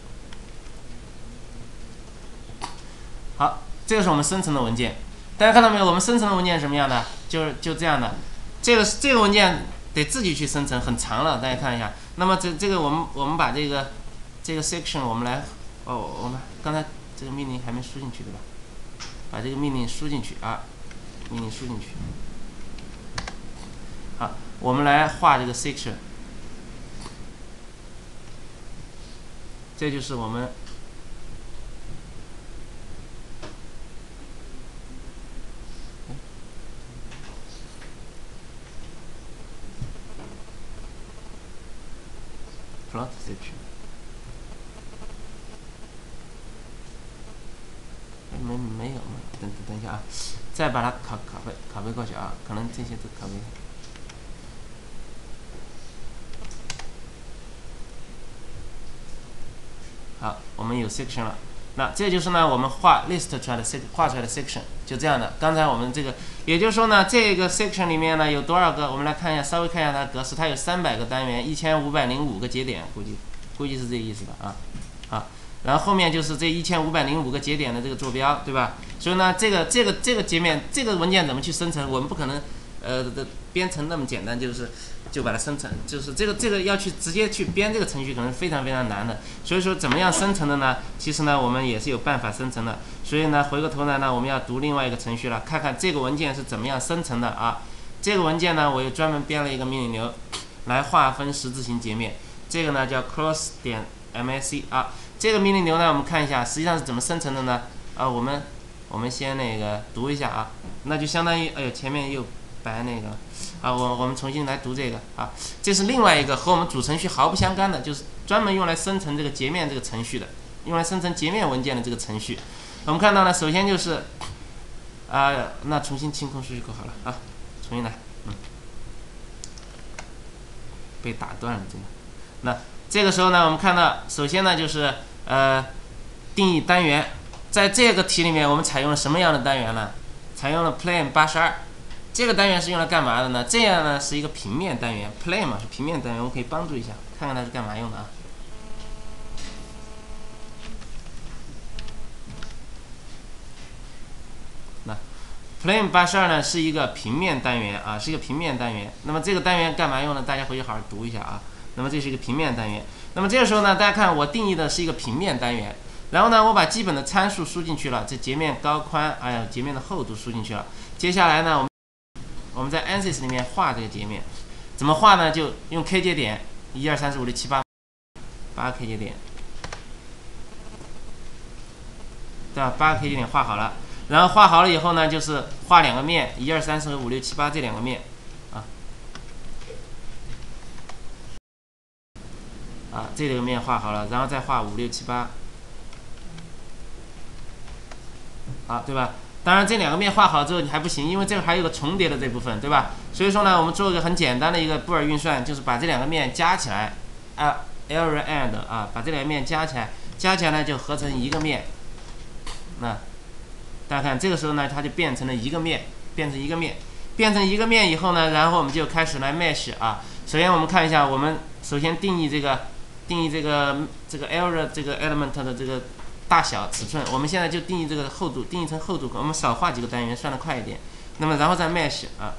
好，这个是我们生成的文件。大家看到没有？我们生成的文件是什么样的？就是就这样的。这个这个文件得自己去生成，很长了，大家看一下。那么这这个我们我们把这个这个 section 我们来哦，我们刚才这个命令还没输进去对吧？把这个命令输进去啊，命令输进去。好，我们来画这个 section。这就是我们plot section 没没有吗？等等一下啊，再把它拷拷贝拷贝过去啊，可能这些都拷贝。好，我们有 section 了。那这就是呢，我们画 list 出来的 section 画出来的 section 就这样的。刚才我们这个，也就是说呢，这个 section 里面呢有多少个？我们来看一下，稍微看一下它的格式，它有三百个单元，一千五百零五个节点，估计估计是这个意思吧啊啊。然后后面就是这一千五百零五个节点的这个坐标，对吧？所以呢，这个这个这个界面这个文件怎么去生成？我们不可能呃的编程那么简单，就是。就把它生成，就是这个这个要去直接去编这个程序，可能非常非常难的。所以说，怎么样生成的呢？其实呢，我们也是有办法生成的。所以呢，回过头来呢，我们要读另外一个程序了，看看这个文件是怎么样生成的啊。这个文件呢，我又专门编了一个命令流，来划分十字形截面。这个呢叫 cross 点 mac 啊。这个命令流呢，我们看一下，实际上是怎么生成的呢？啊，我们我们先那个读一下啊，那就相当于，哎呦，前面又白那个。啊，我我们重新来读这个啊，这是另外一个和我们主程序毫不相干的，就是专门用来生成这个截面这个程序的，用来生成截面文件的这个程序。我们看到呢，首先就是啊，那重新清空数据库好了啊，重新来，嗯，被打断了这个。那这个时候呢，我们看到，首先呢就是呃定义单元，在这个题里面我们采用了什么样的单元呢？采用了 plane 八十二。这个单元是用来干嘛的呢？这样呢是一个平面单元 ，plane 嘛是平面单元，我们可以帮助一下，看看它是干嘛用的啊。那 plane 八十二呢是一个平面单元啊，是一个平面单元。那么这个单元干嘛用呢？大家回去好好读一下啊。那么这是一个平面单元。那么这个时候呢，大家看我定义的是一个平面单元，然后呢我把基本的参数输进去了，这截面高宽，哎呀，截面的厚度输进去了。接下来呢，我们我们在 ANSYS 里面画这个截面，怎么画呢？就用 K 节点，一二三四五六七八，八个 K 节点，对吧？八个 K 节点画好了，然后画好了以后呢，就是画两个面，一二三四和五六七八这两个面，啊，啊，这两个面画好了，然后再画五六七八，啊，对吧？当然，这两个面画好之后你还不行，因为这个还有个重叠的这部分，对吧？所以说呢，我们做一个很简单的一个布尔运算，就是把这两个面加起来，啊 ，area and 啊，把这两个面加起来，加起来呢就合成一个面。那大家看，这个时候呢，它就变成了一个面，变成一个面，变成一个面以后呢，然后我们就开始来 mesh 啊。首先我们看一下，我们首先定义这个定义这个这个 area 这个 element 的这个大小尺寸，我们现在就定义这个厚度，定义成厚度，我们少画几个单元，算得快一点。那么然后再 mesh 啊，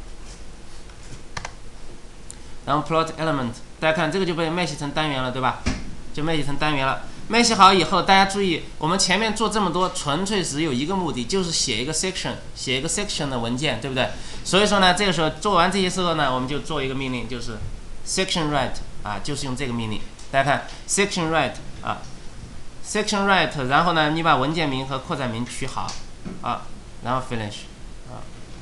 然后 plot element， 大家看这个就被 mesh 成单元了，对吧？就 mesh 成单元了。mesh 好以后，大家注意，我们前面做这么多，纯粹只有一个目的，就是写一个 section， 写一个 section 的文件，对不对？所以说呢，这个时候做完这些之后呢，我们就做一个命令，就是 section write 啊，就是用这个命令。大家看 section write 啊。section write， 然后呢，你把文件名和扩展名取好，啊，然后 finish， 啊，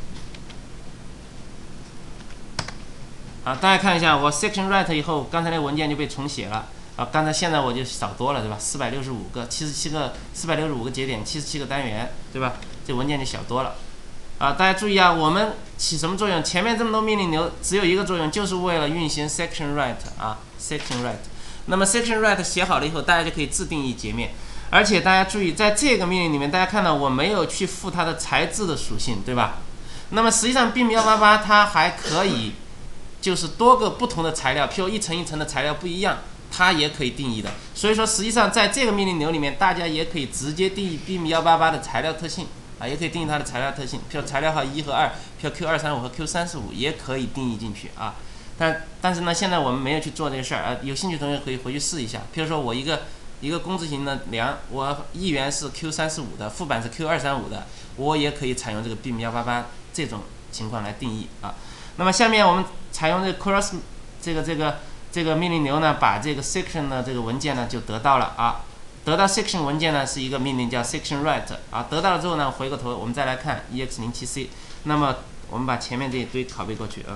好，大家看一下，我 section write 以后，刚才那个文件就被重写了，啊，刚才现在我就少多了，对吧？四百六十五个，七十七个，四百六十五个节点，七十七个单元，对吧？这文件就小多了，啊，大家注意啊，我们起什么作用？前面这么多命令流只有一个作用，就是为了运行 section write 啊 ，section write。那么 section write 写好了以后，大家就可以自定义截面， 而且大家注意，在这个命令里面，大家看到我没有去赋它的材质的属性，对吧？那么实际上 bin 一八八它还可以，就是多个不同的材料，譬如一层一层的材料不一样，它也可以定义的。所以说，实际上在这个命令流里面，大家也可以直接定义 bin 一八八的材料特性啊，也可以定义它的材料特性，譬如材料号一和二，譬如 Q 二三五和 Q 三十五也可以定义进去啊。但但是呢，现在我们没有去做这个事儿啊，有兴趣同学可以回去试一下。譬如说我一个一个工字形的梁，我一元是 Q 三十五的，副板是 Q 二三五的，我也可以采用这个 bin 一八八这种情况来定义啊。那么下面我们采用这个 cross 这个这个这个命令流呢，把这个 section 的这个文件呢就得到了啊。得到 section 文件呢是一个命令叫 section write 啊。得到了之后呢，回过头我们再来看 E X 零七 C。那么我们把前面这一堆拷贝过去啊。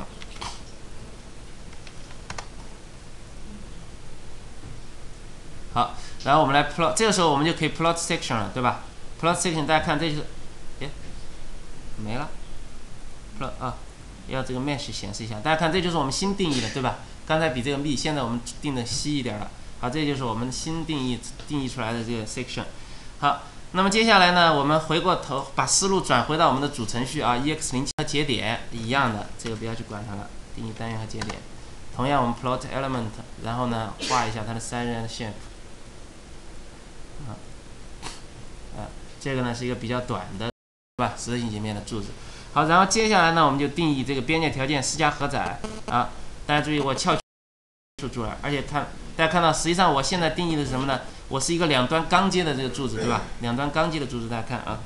好，然后我们来 plot， 这个时候我们就可以 plot section 了，对吧 ？plot section 大家看，这就是，哎，没了 ，plot 啊，要这个 mesh 显示一下，大家看这就是我们新定义的，对吧？刚才比这个密，现在我们定的细一点了。好，这就是我们新定义定义出来的这个 section。好，那么接下来呢，我们回过头把思路转回到我们的主程序啊 ，E X 零七 和节点一样的，这个不要去管它了，定义单元和节点。同样，我们 plot element， 然后呢画一下它的 size and shape。啊，啊，这个呢是一个比较短的，对吧？实质性截面的柱子。好，然后接下来呢，我们就定义这个边界条件施加荷载啊。大家注意，我翘住住了，而且看大家看到，实际上我现在定义的是什么呢？我是一个两端钢接的这个柱子，对吧？两端钢接的柱子，大家看啊。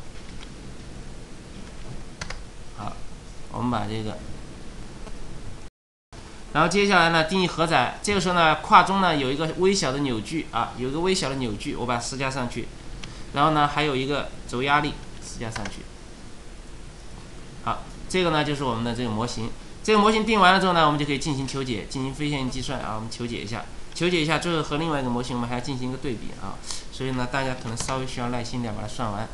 好，我们把这个。然后接下来呢，定义荷载。这个时候呢，跨中呢有一个微小的扭矩啊，有一个微小的扭矩，我把它施加上去。然后呢，还有一个轴压力施加上去。好，这个呢就是我们的这个模型。这个模型定完了之后呢，我们就可以进行求解，进行非线性计算啊。我们求解一下，求解一下，最后和另外一个模型我们还要进行一个对比啊。所以呢，大家可能稍微需要耐心点把它算完。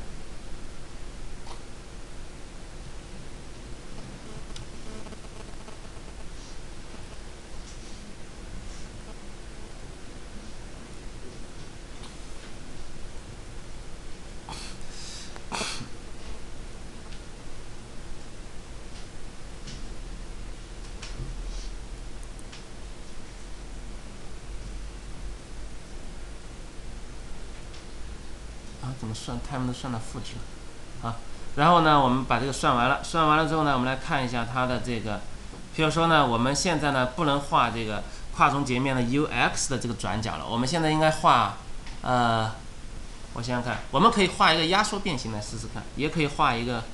怎么算？他们都算到负值了，好，然后呢，我们把这个算完了，算完了之后呢，我们来看一下它的这个，比如说呢，我们现在呢不能画这个跨中截面的 U X 的这个转角了，我们现在应该画，呃，我想想看，我们可以画一个压缩变形来试试看，也可以画一个，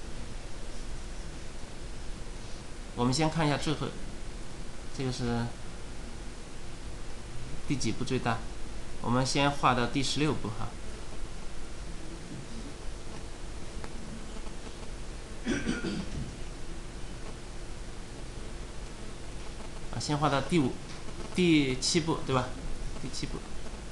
我们先看一下最后，这个是第几步最大？我们先画到第十六步哈。啊，先画到第五、第七步，对吧？第七步，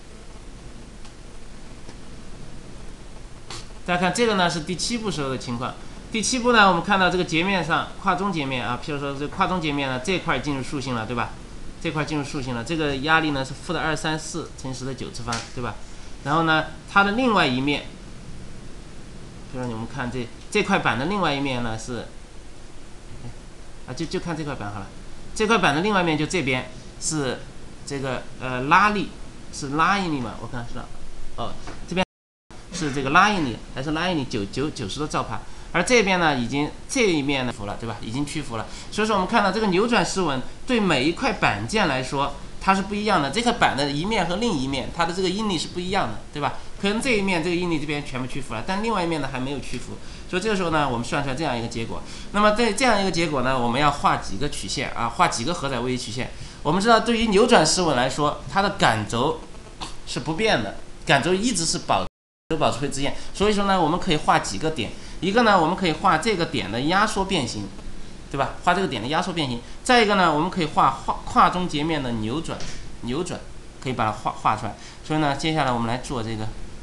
大家看这个呢是第七步时候的情况。第七步呢，我们看到这个截面上跨中截面啊，譬如说这跨中截面呢这块进入树形了，对吧？这块进入树形了，这个压力呢是负的二三四乘十的九次方，对吧？然后呢，它的另外一面，比如说你们看这这块板的另外一面呢是，啊就就看这块板好了。这块板的另外一面就这边是这个呃拉力，是拉应力嘛？我看是，哦，这边是这个拉应力还是拉应力九九九十度照盘，而这边呢已经这一面呢屈服了，对吧？已经屈服了。所以说我们看到这个扭转失稳对每一块板件来说它是不一样的，这块板的一面和另一面它的这个应力是不一样的，对吧？可能这一面这个应力这边全部屈服了，但另外一面呢还没有屈服。所以这个时候呢，我们算出来这样一个结果。那么在这样一个结果呢，我们要画几个曲线啊，画几个荷载位移曲线。我们知道，对于扭转失稳来说，它的杆轴是不变的，杆轴一直是保都保持会直线。所以说呢，我们可以画几个点。一个呢，我们可以画这个点的压缩变形，对吧？画这个点的压缩变形。再一个呢，我们可以画画跨中截面的扭转，扭转可以把它画画出来。所以呢，接下来我们来做这个。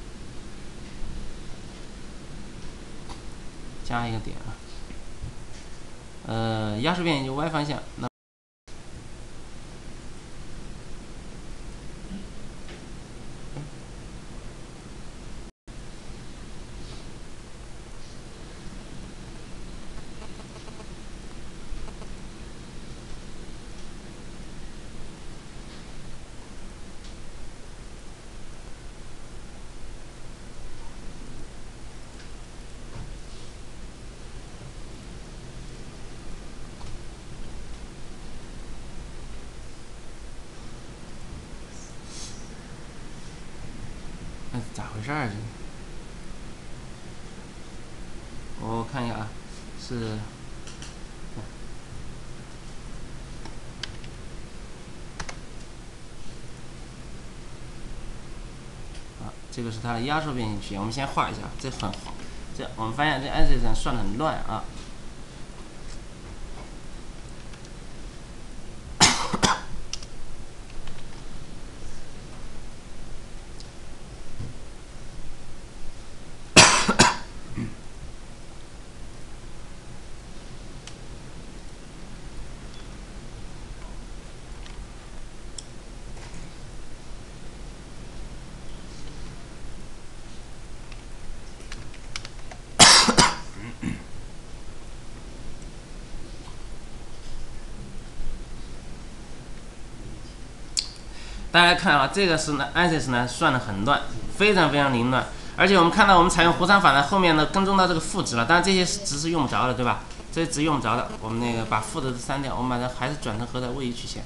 加一个点啊，呃，压缩变形就 y 方向，那事儿？这我看一下啊，是。这个是它的压缩变形曲线，我们先画一下，这很，这我们发现这 A N S Y 上算的很乱啊。大家看啊，这个是呢 A N S Y 呢算的很乱，非常非常凌乱，而且我们看到我们采用弧长法呢，后面呢跟踪到这个负值了，当然这些值是用不着的，对吧？这些值用不着的，我们那个把负的删掉，我们把它还是转成荷载位移曲线。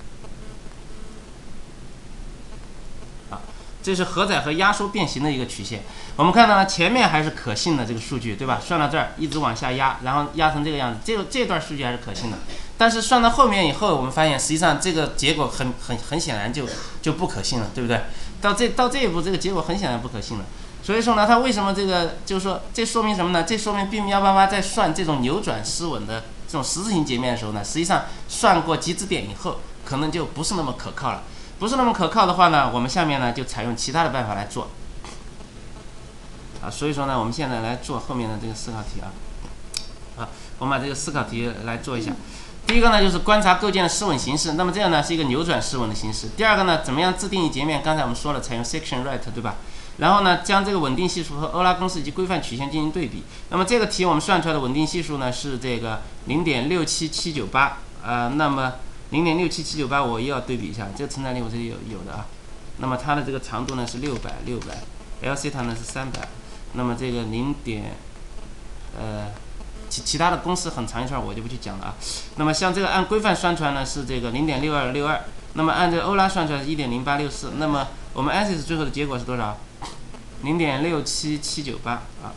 啊，这是荷载和压缩变形的一个曲线。我们看到呢，前面还是可信的这个数据，对吧？算到这儿一直往下压，然后压成这个样子，这个这段数据还是可信的。但是算到后面以后，我们发现实际上这个结果很很很显然就就不可信了，对不对？到这到这一步，这个结果很显然不可信了。所以说呢，它为什么这个就是说，这说明什么呢？这说明 B M 一八八在算这种扭转失稳的这种十字形截面的时候呢，实际上算过极值点以后，可能就不是那么可靠了。不是那么可靠的话呢，我们下面呢就采用其他的办法来做。啊，所以说呢，我们现在来做后面的这个思考题啊。啊，我们把这个思考题来做一下。第一个呢，就是观察构建的失稳形式，那么这样呢是一个扭转失稳的形式。第二个呢，怎么样自定义截面？刚才我们说了，采用 section right， 对吧？然后呢，将这个稳定系数和欧拉公式以及规范曲线进行对比。那么这个题我们算出来的稳定系数呢是这个 零点六七七九八， 呃，那么 零点六七七九八 我又要对比一下，这个承载力我这里有有的啊。那么它的这个长度呢是六百 六百 ，L西塔呢是三百，那么这个零点呃。其其他的公式很长一串，我就不去讲了啊。那么像这个按规范算出来呢是这个 零点六二六二， 那么按这个欧拉算出来是 一点零八六四， 那么我们 A N S Y 最后的结果是多少？ 零点六七七九八 啊。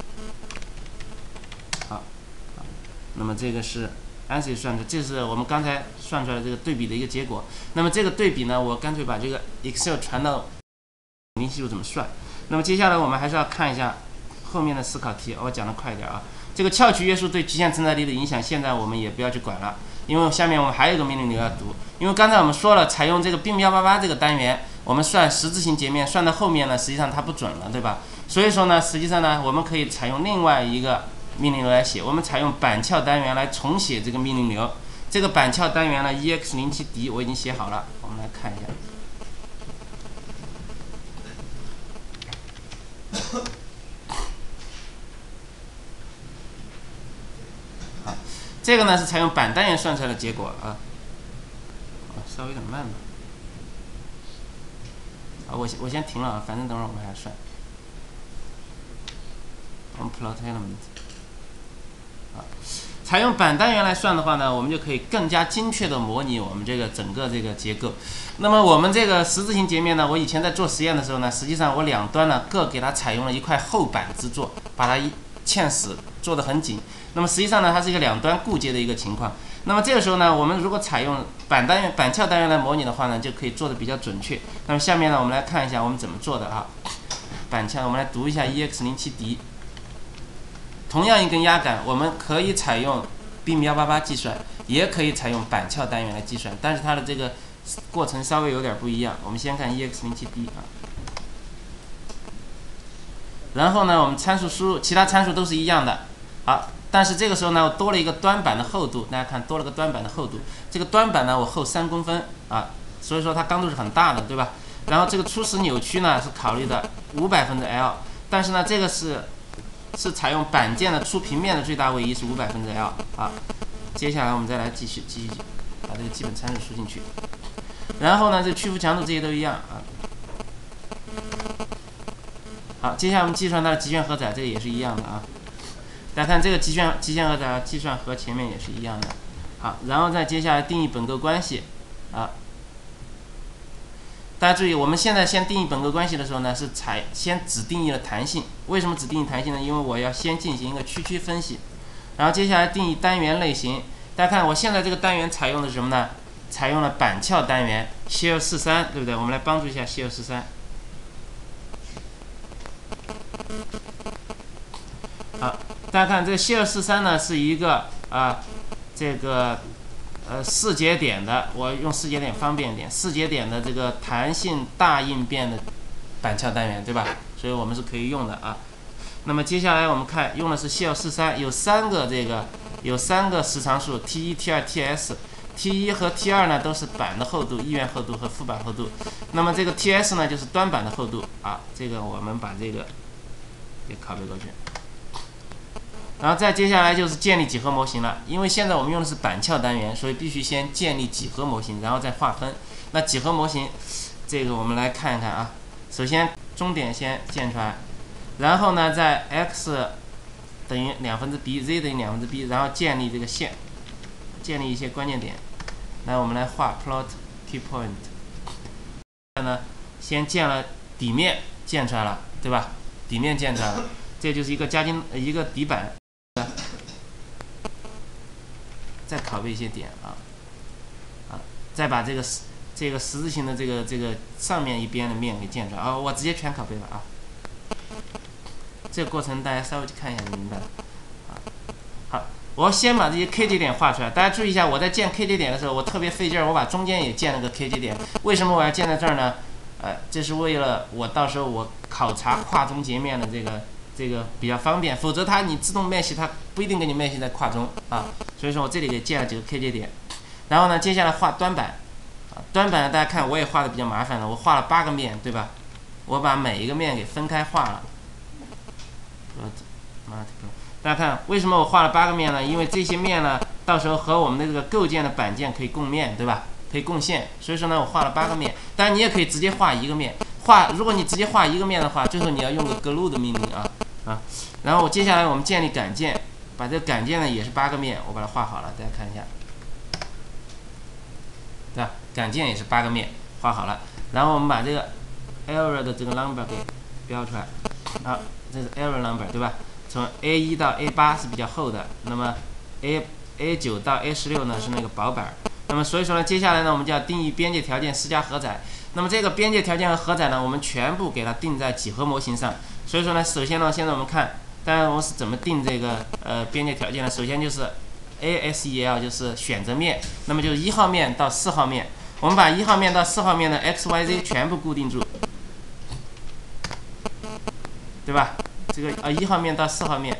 好，那么这个是 A N S Y 算出，这是我们刚才算出来的这个对比的一个结果。那么这个对比呢，我干脆把这个 Excel 传到稳定系数怎么算。那么接下来我们还是要看一下后面的思考题，我讲的快一点啊。这个翘曲约束对极限承载力的影响，现在我们也不要去管了，因为下面我们还有一个命令流要读。因为刚才我们说了，采用这个 B M 一八八这个单元，我们算十字形截面，算到后面呢，实际上它不准了，对吧？所以说呢，实际上呢，我们可以采用另外一个命令流来写，我们采用板翘单元来重写这个命令流。这个板翘单元呢 E X 零七 D 我已经写好了，我们来看一下。这个呢是采用板单元算出来的结果啊，稍微有点慢吧。啊，我先我先停了啊，反正等会儿我们还要算。我们 plot element， 啊，采用板单元来算的话呢，我们就可以更加精确的模拟我们这个整个这个结构。那么我们这个十字形截面呢，我以前在做实验的时候呢，实际上我两端呢各给它采用了一块厚板支座，把它一嵌死，做得很紧。那么实际上呢，它是一个两端固接的一个情况。那么这个时候呢，我们如果采用板单元、板翘单元来模拟的话呢，就可以做得比较准确。那么下面呢，我们来看一下我们怎么做的啊。板翘，我们来读一下 E X 零七 D。同样一根压杆，我们可以采用 B M 一八八计算，也可以采用板翘单元来计算，但是它的这个过程稍微有点不一样。我们先看 E X 零七 D 啊。然后呢，我们参数输入，其他参数都是一样的。好。但是这个时候呢，我多了一个端板的厚度，大家看多了个端板的厚度。这个端板呢，我厚三公分啊，所以说它刚度是很大的，对吧？然后这个初始扭曲呢是考虑的五百分之 L， 但是呢这个是是采用板件的出平面的最大位移是五百分之 L 啊。接下来我们再来继续继续把这个基本参数输进去，然后呢这个屈服强度这些都一样啊。好，接下来我们计算它的极限荷载，这个也是一样的啊。大家看这个极限极限荷载计算和前面也是一样的，好，然后再接下来定义本构关系，啊， 大家注意，我们现在先定义本格关系的时候呢，是采先只定义了弹性。为什么只定义弹性呢？因为我要先进行一个区区分析，然后接下来定义单元类型。大家看，我现在这个单元采用的是什么呢？采用了板翘单元希尔四三，对不对？我们来帮助一下希尔四三。好，大家看这个希尔四三呢是一个啊，这个呃四节点的，我用四节点方便一点，四节点的这个弹性大应变的板翘单元，对吧？所以我们是可以用的啊。那么接下来我们看用的是希尔四三，有三个这个有三个时长数 T 一、T 二、T S。T 一 和 T 二 呢都是板的厚度，意愿厚度和副板厚度。那么这个 T S 呢就是端板的厚度啊。这个我们把这个给拷贝过去。然后再接下来就是建立几何模型了。因为现在我们用的是板翘单元，所以必须先建立几何模型，然后再划分。那几何模型，这个我们来看一看啊。首先终点先建出来，然后呢在 x 等于两分之 b，z 等于两分之 b， 然后建立这个线。建立一些关键点，来我们来画 plot key point。呢，先建了底面，建出来了，对吧？底面建出来了，这就是一个加金一个底板。再拷贝一些点啊，啊，再把这个这个十字形的这个这个上面一边的面给建出来啊，我直接全拷贝了啊。这个过程大家稍微去看一下就明白了。啊，好。我先把这些 K 节点画出来，大家注意一下，我在建 K 节点的时候，我特别费劲儿，我把中间也建了个 K 节点。为什么我要建在这儿呢？呃，这是为了我到时候我考察跨中截面的这个这个比较方便，否则它你自动面析它不一定给你面析在跨中啊。所以说我这里给建了几个 K 节点，然后呢，接下来画端板啊，端板大家看我也画的比较麻烦了，我画了八个面，对吧？我把每一个面给分开画了。大家看，为什么我画了八个面呢？因为这些面呢，到时候和我们的这个构建的板件可以共面，对吧？可以共线，所以说呢，我画了八个面。当然，你也可以直接画一个面。画，如果你直接画一个面的话，最后你要用个 glue 的命令啊啊。然后我接下来我们建立杆件，把这个杆件呢也是八个面，我把它画好了，大家看一下，对吧？杆件也是八个面，画好了。然后我们把这个 error 的这个 number 给标出来，好，这是 error number， 对吧？从 A 一 到 A 八 是比较厚的，那么 A A 九 到 A 十六 呢是那个薄板。那么所以说呢，接下来呢我们就要定义边界条件施加荷载。那么这个边界条件和荷载呢，我们全部给它定在几何模型上。所以说呢，首先呢，现在我们看，当然我们是怎么定这个呃边界条件呢？首先就是 A S E L 就是选择面，那么就是一号面到四号面，我们把一号面到四号面的 X Y Z 全部固定住，对吧？这个呃一号面到四号面，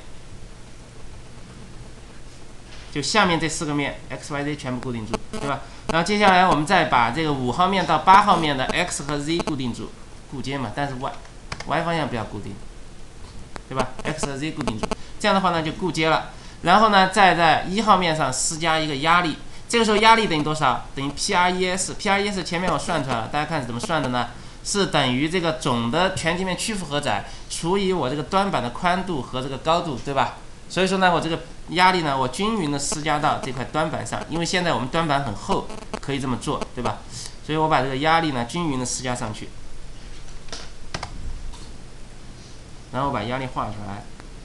就下面这四个面 x y z 全部固定住，对吧？然后接下来我们再把这个五号面到八号面的 x 和 z 固定住，固接嘛，但是 y y 方向不要固定，对吧 ？x 和 z 固定住，这样的话呢就固接了。然后呢，再在一号面上施加一个压力，这个时候压力等于多少？等于 P R E S。P R E S 前面我算出来了，大家看是怎么算的呢？是等于这个总的全截面屈服荷载除以我这个端板的宽度和这个高度，对吧？所以说呢，我这个压力呢，我均匀的施加到这块端板上，因为现在我们端板很厚，可以这么做，对吧？所以我把这个压力呢均匀的施加上去，然后把压力画出来。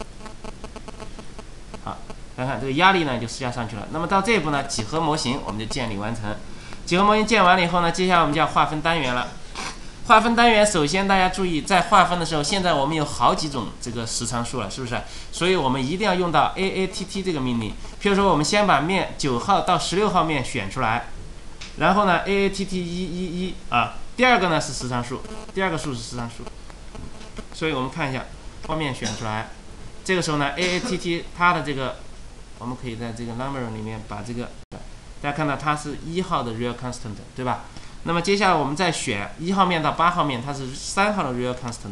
好，看看这个压力呢就施加上去了。那么到这一步呢，几何模型我们就建立完成。几何模型建完了以后呢，接下来我们就要划分单元了。划分单元，首先大家注意，在划分的时候，现在我们有好几种这个时长数了，是不是？所以我们一定要用到 A A T T 这个命令。譬如说，我们先把面九号到十六号面选出来，然后呢 A A T T 一一一啊，第二个呢是时长数，第二个数是时长数。所以我们看一下，画面选出来，这个时候呢 A A T T 它的这个，我们可以在这个 number 里面把这个，大家看到它是一号的 real constant， 对吧？那么接下来我们再选一号面到八号面，它是三号的 real constant。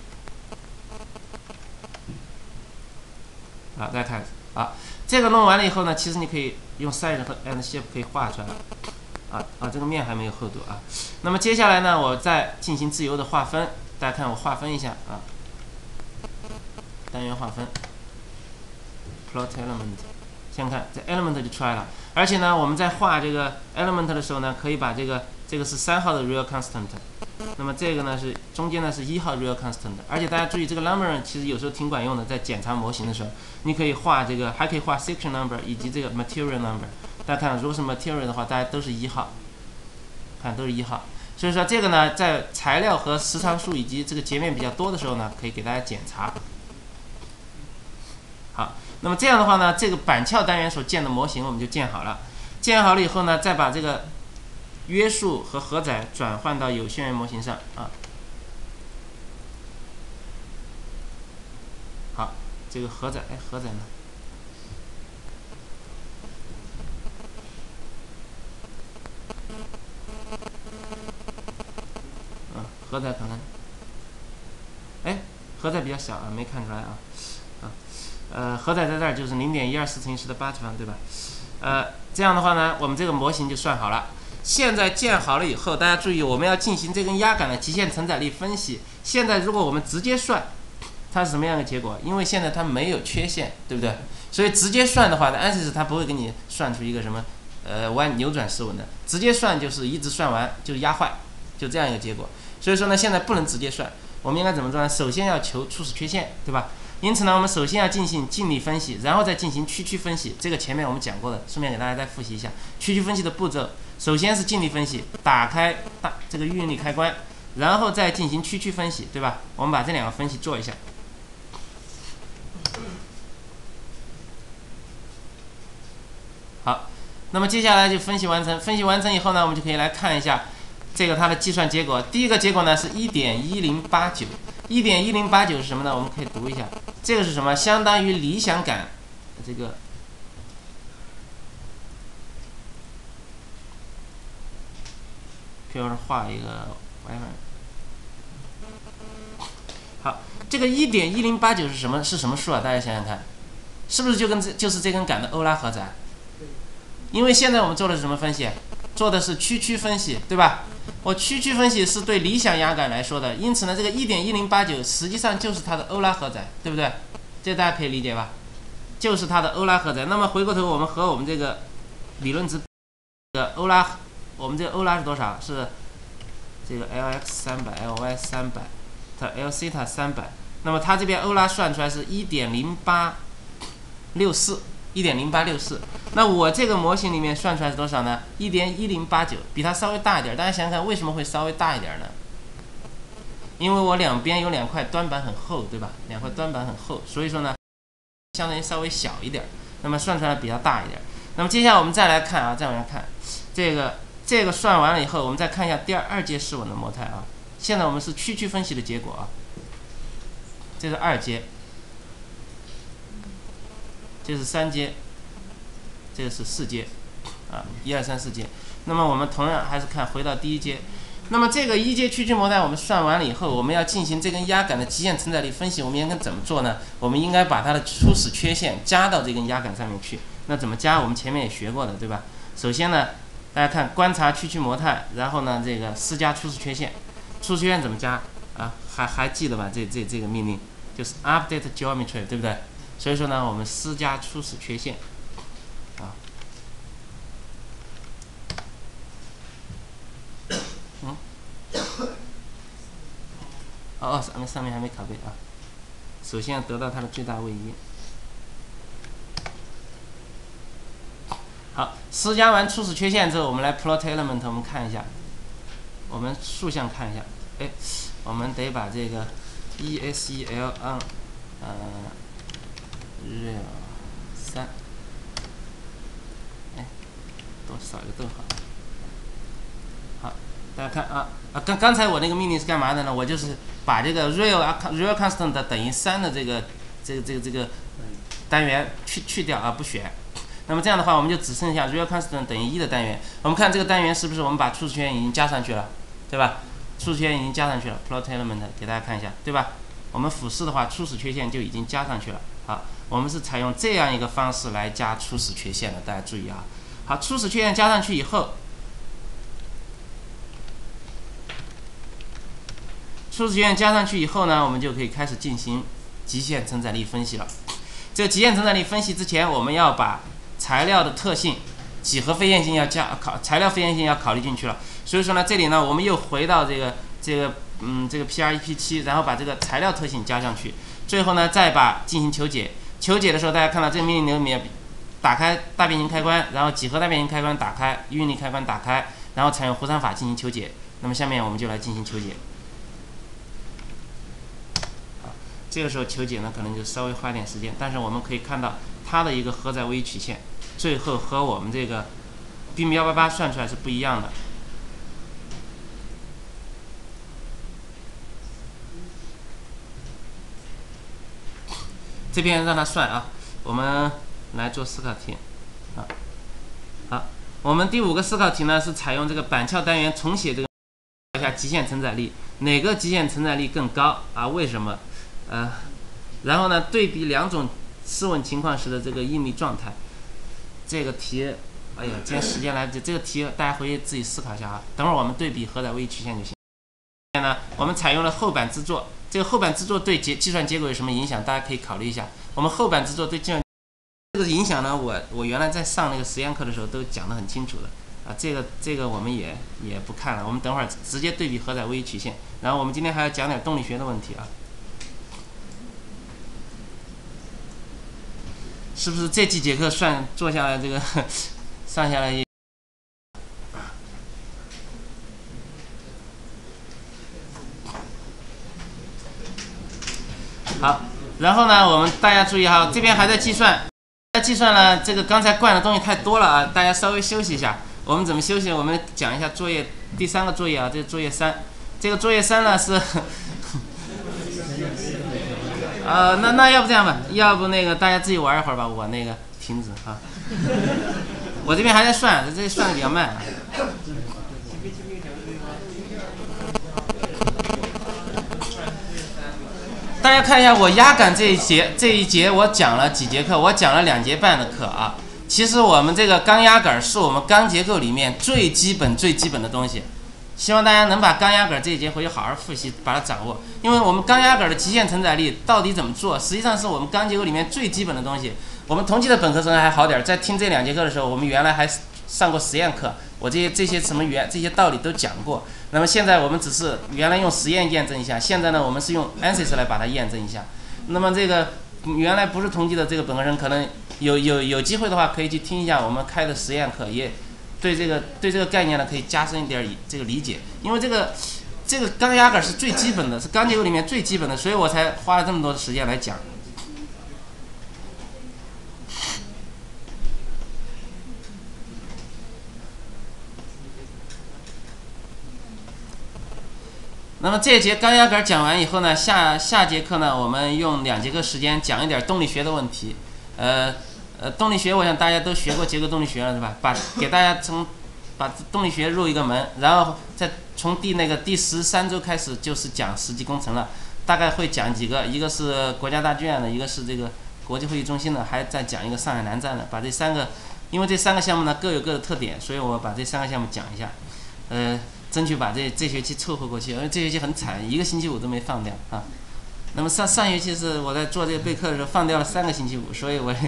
啊，大家看，啊，这个弄完了以后呢，其实你可以用 size 和 and shape 可以画出来了。啊啊，这个面还没有厚度啊。那么接下来呢，我再进行自由的划分。大家看我划分一下啊，单元划分 ，plot element， 先看这 element 就出来了。而且呢，我们在画这个 element 的时候呢，可以把这个这个是三号的 real constant， 那么这个呢是中间呢是一号 real constant， 而且大家注意这个 number 其实有时候挺管用的，在检查模型的时候，你可以画这个，还可以画 section number 以及这个 material number。大家看，如果是 material 的话，大家都是一号，看都是一号。所以说这个呢，在材料和时长数以及这个截面比较多的时候呢，可以给大家检查。好，那么这样的话呢，这个板翘单元所建的模型我们就建好了。建好了以后呢，再把这个约束和荷载转换到有限元模型上啊。好，这个荷载，哎，荷载呢？嗯，荷载可能，哎，荷载比较小啊，没看出来啊。啊，呃，荷载在这儿就是零点一二四乘以十的八次方，对吧？呃，这样的话呢，我们这个模型就算好了。现在建好了以后，大家注意，我们要进行这根压杆的极限承载力分析。现在如果我们直接算，它是什么样的结果？因为现在它没有缺陷，对不对？所以直接算的话 ，ANSYS 它不会给你算出一个什么呃弯扭转失稳的，直接算就是一直算完就是压坏，就这样一个结果。所以说呢，现在不能直接算，我们应该怎么做呢？首先要求初始缺陷，对吧？因此呢，我们首先要进行静力分析，然后再进行区区分析。这个前面我们讲过的，顺便给大家再复习一下区区分析的步骤。首先是静力分析，打开大这个预应力开关，然后再进行区区分析，对吧？我们把这两个分析做一下。好，那么接下来就分析完成。分析完成以后呢，我们就可以来看一下这个它的计算结果。第一个结果呢是 一点一零八九。一点一零八九 是什么呢？我们可以读一下，这个是什么？相当于理想感这个比如说画一个 whatever。 好，这个 一点一零八九 是什么？是什么数啊？大家想想看，是不是就跟这就是这根杆的欧拉荷载？因为现在我们做的是什么分析？做的是区区分析，对吧？我区区分析是对理想压杆来说的，因此呢，这个 一点一零八九 实际上就是它的欧拉荷载，对不对？这大家可以理解吧？就是它的欧拉荷载。那么回过头，我们和我们这个理论值的欧拉，我们这个欧拉是多少？是这个 L X 三百 L Y 三百 它 L 西塔三百。那么它这边欧拉算出来是 一点零八六四。一点零八六四，那我这个模型里面算出来是多少呢？ 一点一零八九， 比它稍微大一点。大家想想看，为什么会稍微大一点呢？因为我两边有两块端板很厚，对吧？两块端板很厚，所以说呢，相当于稍微小一点，那么算出来比较大一点。那么接下来我们再来看啊，再往下看，这个这个算完了以后，我们再看一下第二二阶失稳的模态啊。现在我们是区区分析的结果啊，这是二阶。这是三阶，这个是四阶，啊，一二三四阶。那么我们同样还是看回到第一阶。那么这个一阶区区模态我们算完了以后，我们要进行这根压杆的极限承载力分析，我们应该怎么做呢？我们应该把它的初始缺陷加到这根压杆上面去。那怎么加？我们前面也学过的，对吧？首先呢，大家看观察区区模态，然后呢这个施加初始缺陷。初始缺陷怎么加啊？还还记得吧？这这这个命令就是 update geometry， 对不对？所以说呢，我们施加初始缺陷，啊，嗯，哦哦，上面上面还没拷贝啊。首先要得到它的最大位移。好，施加完初始缺陷之后，我们来 plot element， 我们看一下，我们竖向看一下，哎，我们得把这个 E S E L on， 呃。real 三，哎，多少一个逗号？好，大家看啊啊，刚刚才我那个命令是干嘛的呢？我就是把这个 real real constant 等于三的这个这个这个这个单元去去掉啊，不选。那么这样的话，我们就只剩下 real constant 等于一的单元。我们看这个单元是不是我们把初始缺陷已经加上去了，对吧？初始缺陷已经加上去了 ，plot element 给大家看一下，对吧？我们俯视的话，初始缺陷就已经加上去了。好，我们是采用这样一个方式来加初始缺陷的，大家注意啊。好，初始缺陷加上去以后，初始缺陷加上去以后呢，我们就可以开始进行极限承载力分析了。这个极限承载力分析之前，我们要把材料的特性、几何非线性要加考，材料非线性要考虑进去了。所以说呢，这里呢，我们又回到这个这个嗯这个 P R 一 P 七，然后把这个材料特性加上去，最后呢再把进行求解。求解的时候，大家看到这个命令流里面，打开大变形开关，然后几何大变形开关打开，运力开关打开，然后采用弧散法进行求解。那么下面我们就来进行求解。好，这个时候求解呢可能就稍微花点时间，但是我们可以看到它的一个荷载位移曲线，最后和我们这个 B M 一八八算出来是不一样的。这边让它算啊，我们来做思考题啊。好，我们第五个思考题呢是采用这个板翘单元重写这个一下极限承载力，哪个极限承载力更高啊？为什么？呃，然后呢对比两种失稳情况时的这个应力状态。这个题，哎呀，今天时间来不及，这个题大家回去自己思考一下啊。等会儿我们对比荷载位移曲线就行。现在呢，我们采用了后板制作。这个后板制作对结计算结果有什么影响？大家可以考虑一下。我们后板制作对计算这个影响呢，我我原来在上那个实验课的时候都讲得很清楚的啊。这个这个我们也也不看了，我们等会儿直接对比荷载位移曲线。然后我们今天还要讲点动力学的问题啊。是不是这几节课算做下来这个上下来？好，然后呢，我们大家注意哈，这边还在计算，在计算呢，这个刚才灌的东西太多了啊，大家稍微休息一下。我们怎么休息？我们讲一下作业第三个作业啊，这是作业三。这个作业三呢是，呃，那那要不这样吧，要不那个大家自己玩一会儿吧，我那个停止啊。我这边还在算，这算的比较慢啊。大家看一下我压感这一节，这一节我讲了几节课？我讲了两节半的课啊。其实我们这个钢压杆是我们钢结构里面最基本、最基本的东西。希望大家能把钢压杆这一节回去好好复习，把它掌握。因为我们钢压杆的极限承载力到底怎么做，实际上是我们钢结构里面最基本的东西。我们同期的本科生还好点，在听这两节课的时候，我们原来还上过实验课，我这些这些什么原这些道理都讲过。那么现在我们只是原来用实验验证一下，现在呢我们是用 ANSYS 来把它验证一下。那么这个原来不是同期的这个本科生，可能有有有机会的话，可以去听一下我们开的实验课，也对这个对这个概念呢可以加深一点这个理解。因为这个这个钢压杆是最基本的，是钢结构里面最基本的，所以我才花了这么多的时间来讲。那么这节钢压杆讲完以后呢，下下节课呢，我们用两节课时间讲一点动力学的问题。呃呃，动力学我想大家都学过结构动力学了，是吧？把给大家从把动力学入一个门，然后再从第那个第十三周开始就是讲实际工程了。大概会讲几个，一个是国家大剧院的，一个是这个国际会议中心的，还再讲一个上海南站的。把这三个，因为这三个项目呢各有各的特点，所以我把这三个项目讲一下。呃。争取把这这学期凑合过去，因为这学期很惨，一个星期五都没放掉啊。那么上上学期是我在做这个备课的时候放掉了三个星期五，所以我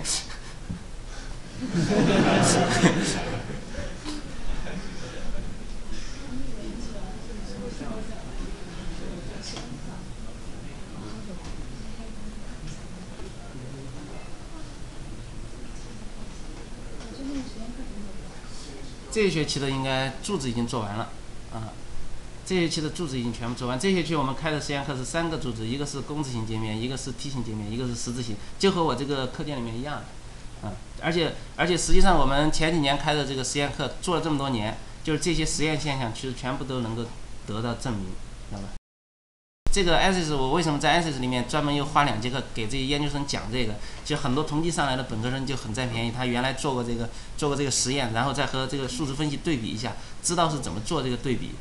这一学期的应该柱子已经做完了。啊，这学期的柱子已经全部做完。这学期我们开的实验课是三个柱子，一个是工字形截面，一个是梯形截面，一个是十字形，就和我这个课件里面一样。啊，而且而且实际上我们前几年开的这个实验课做了这么多年，就是这些实验现象其实全部都能够得到证明，知道吧？这个 ANSYS 我为什么在 ANSYS 里面专门又花两节课给这些研究生讲这个？就很多同期上来的本科生就很占便宜，他原来做过这个做过这个实验，然后再和这个数值分析对比一下，知道是怎么做这个对比。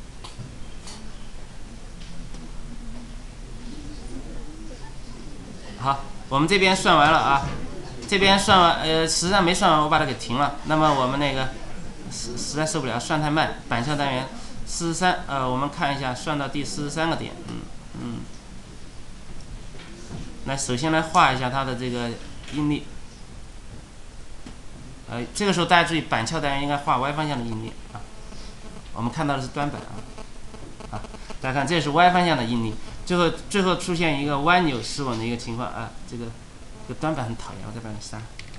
好，我们这边算完了啊，这边算完，呃，实际上没算完，我把它给停了。那么我们那个实实在受不了，算太慢，板翘单元四十三，呃，我们看一下，算到第四十三个点，嗯嗯。来，首先来画一下它的这个应力。呃，这个时候大家注意，板翘单元应该画 y 方向的应力啊。我们看到的是端板啊，啊， 大家看，这是 Y 方向的应力，最后最后出现一个弯扭失稳的一个情况啊，这个这个端板很讨厌，我再把它删。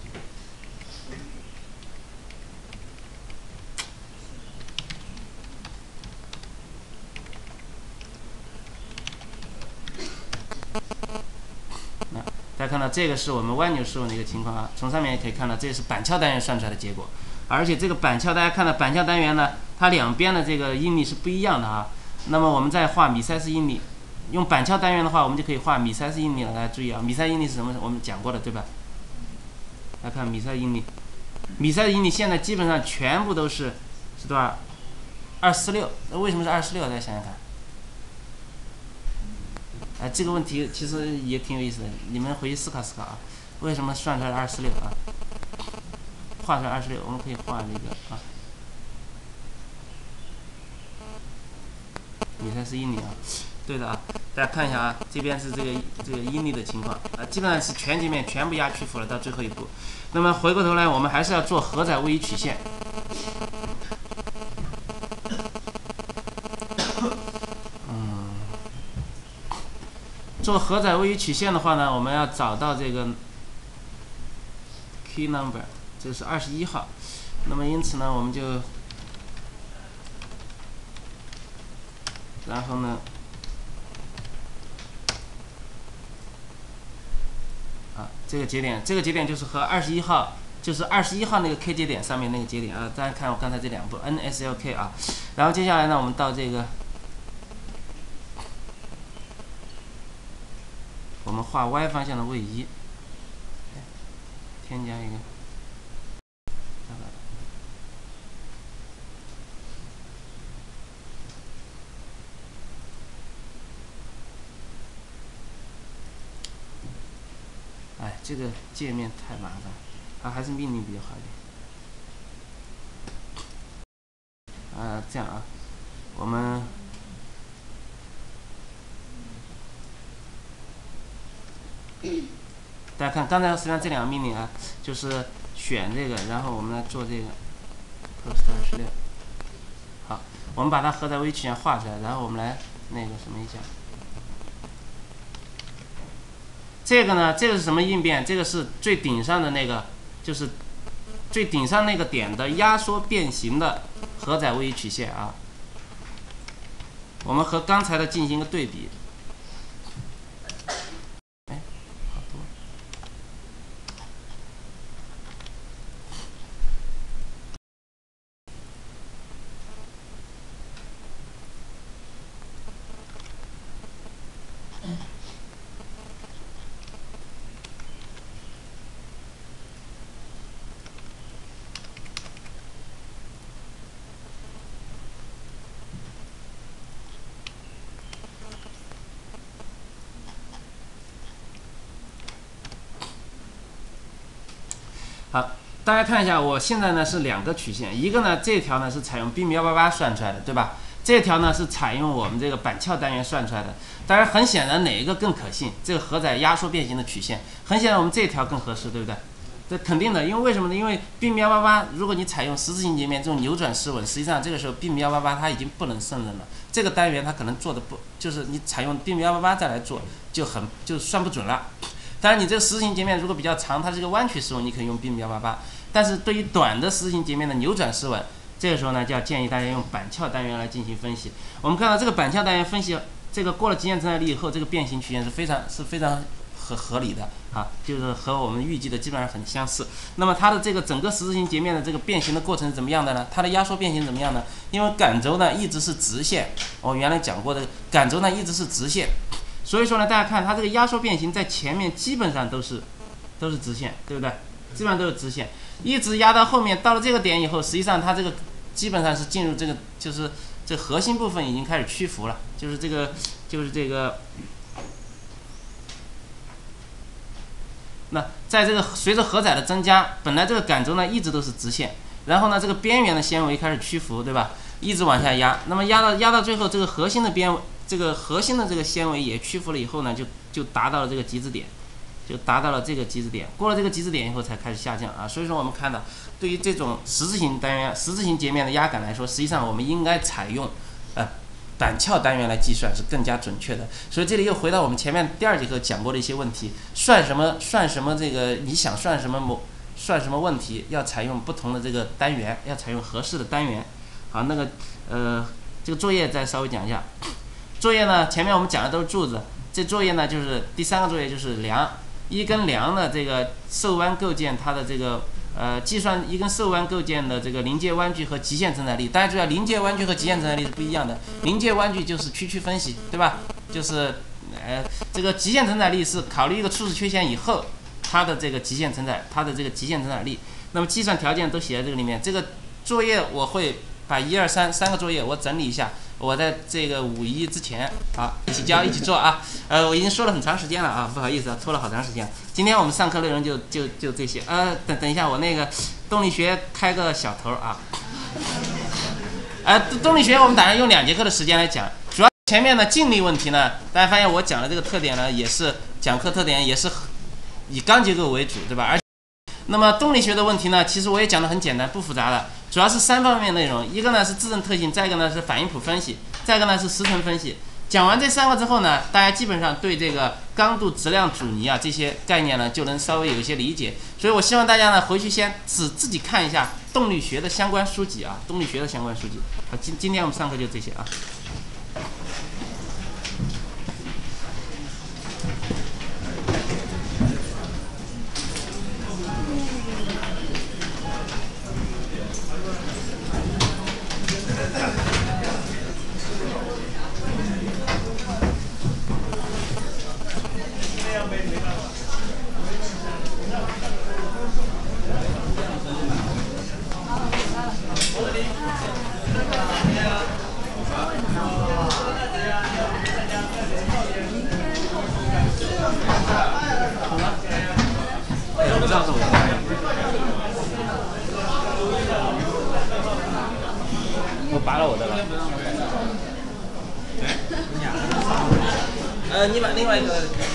大家看到这个是我们弯扭失稳的一个情况啊，从上面也可以看到，这是板翘单元算出来的结果。而且这个板翘，大家看到板翘单元呢，它两边的这个应力是不一样的啊。那么我们再画米塞斯应力，用板翘单元的话，我们就可以画米塞斯应力了。大家注意啊，米塞应力是什么？我们讲过的，对吧？来看米塞应力，米塞应力现在基本上全部都是是多少？二四六。那为什么是二四六？大家想想看。哎，这个问题其实也挺有意思的，你们回去思考思考啊。为什么算出来二四六啊？画出来二十六，我们可以画这个啊，米塞斯应力啊，对的啊，大家看一下啊，这边是这个这个应力的情况啊，基本上是全截面全部压屈服了到最后一步。那么回过头来，我们还是要做荷载位移曲线。嗯，做荷载位移曲线的话呢，我们要找到这个 key number。这是二十一号，那么因此呢，我们就，然后呢，啊，这个节点，这个节点就是和二十一号，就是二十一号那个 K 节点上面那个节点啊。大家看我刚才这两步 N S L K 啊，然后接下来呢，我们到这个，我们画 Y 方向的位移，添加一个。哎，这个界面太麻烦，啊，还是命令比较好一点。啊，这样啊，我们大家看，刚才实际上这两个命令啊，就是选这个，然后我们来做这个 post 二十六。好，我们把它荷载位移曲线画出来，然后我们来那个什么一下。这个呢，这个是什么应变？这个是最顶上的那个，就是最顶上那个点的压缩变形的荷载位移曲线啊。我们和刚才的进行一个对比。哎，好多。好，大家看一下，我现在呢是两个曲线，一个呢这条呢是采用 B M 一八八算出来的，对吧？这条呢是采用我们这个板翘单元算出来的。当然，很显然哪一个更可信？这个荷载压缩变形的曲线，很显然我们这条更合适，对不对？这肯定的，因为为什么呢？因为 B M 一八八，如果你采用十字形截面这种扭转失稳，实际上这个时候 B M 一八八它已经不能胜任了。这个单元它可能做的不，就是你采用 B M 一八八再来做，就很就算不准了。当然，你这个十字形截面如果比较长，它是个弯曲失稳，你可以用 B M 一八八。但是对于短的十字形截面的扭转失稳，这个时候呢，就要建议大家用板翘单元来进行分析。我们看到这个板翘单元分析，这个过了极限承载力以后，这个变形曲线是非常是非常合合理的啊，就是和我们预计的基本上很相似。那么它的这个整个十字形截面的这个变形的过程是怎么样的呢？它的压缩变形怎么样呢？因为杆轴呢一直是直线，我原来讲过的杆轴呢一直是直线。所以说呢，大家看它这个压缩变形在前面基本上都是都是直线，对不对？基本上都是直线，一直压到后面，到了这个点以后，实际上它这个基本上是进入这个就是这核心部分已经开始屈服了，就是这个就是这个。那在这个随着荷载的增加，本来这个杆轴呢一直都是直线，然后呢这个边缘的纤维开始屈服，对吧？一直往下压，那么压到压到最后，这个核心的边这个核心的这个纤维也屈服了以后呢，就就达到了这个极值点，就达到了这个极值点。过了这个极值点以后才开始下降啊。所以说我们看到，对于这种十字形单元、十字形截面的压杆来说，实际上我们应该采用呃板翘单元来计算是更加准确的。所以这里又回到我们前面第二节课讲过的一些问题，算什么算什么这个你想算什么某算什么问题，要采用不同的这个单元，要采用合适的单元。好，那个呃这个作业再稍微讲一下。作业呢，前面我们讲的都是柱子，这作业呢就是第三个作业就是梁，一根梁的这个受弯构件，它的这个呃计算一根受弯构件的这个临界弯距和极限承载力。大家知道临界弯距和极限承载力是不一样的，临界弯距就是区区分析，对吧？就是呃这个极限承载力是考虑一个初始缺陷以后，它的这个极限承载，它的这个极限承载力。那么计算条件都写在这个里面。这个作业我会把一二三三个作业我整理一下，我在这个五一之前好一起交一起做啊。呃，我已经说了很长时间了啊，不好意思啊，拖了好长时间。今天我们上课内容就就就这些。呃，等等一下，我那个动力学开个小头啊。呃，动力学我们打算用两节课的时间来讲，主要前面的静力问题呢，大家发现我讲的这个特点呢，也是讲课特点也是以钢结构为主，对吧？而那么动力学的问题呢，其实我也讲得很简单，不复杂的，主要是三方面内容，一个呢是自证特性，再一个呢是反应谱分析，再一个呢是时程分析。讲完这三个之后呢，大家基本上对这个刚度、质量、阻尼啊这些概念呢，就能稍微有一些理解。所以我希望大家呢回去先只自己看一下动力学的相关书籍啊，动力学的相关书籍。好，今今天我们上课就这些啊。我拔了我的了。呃，你把另外一个。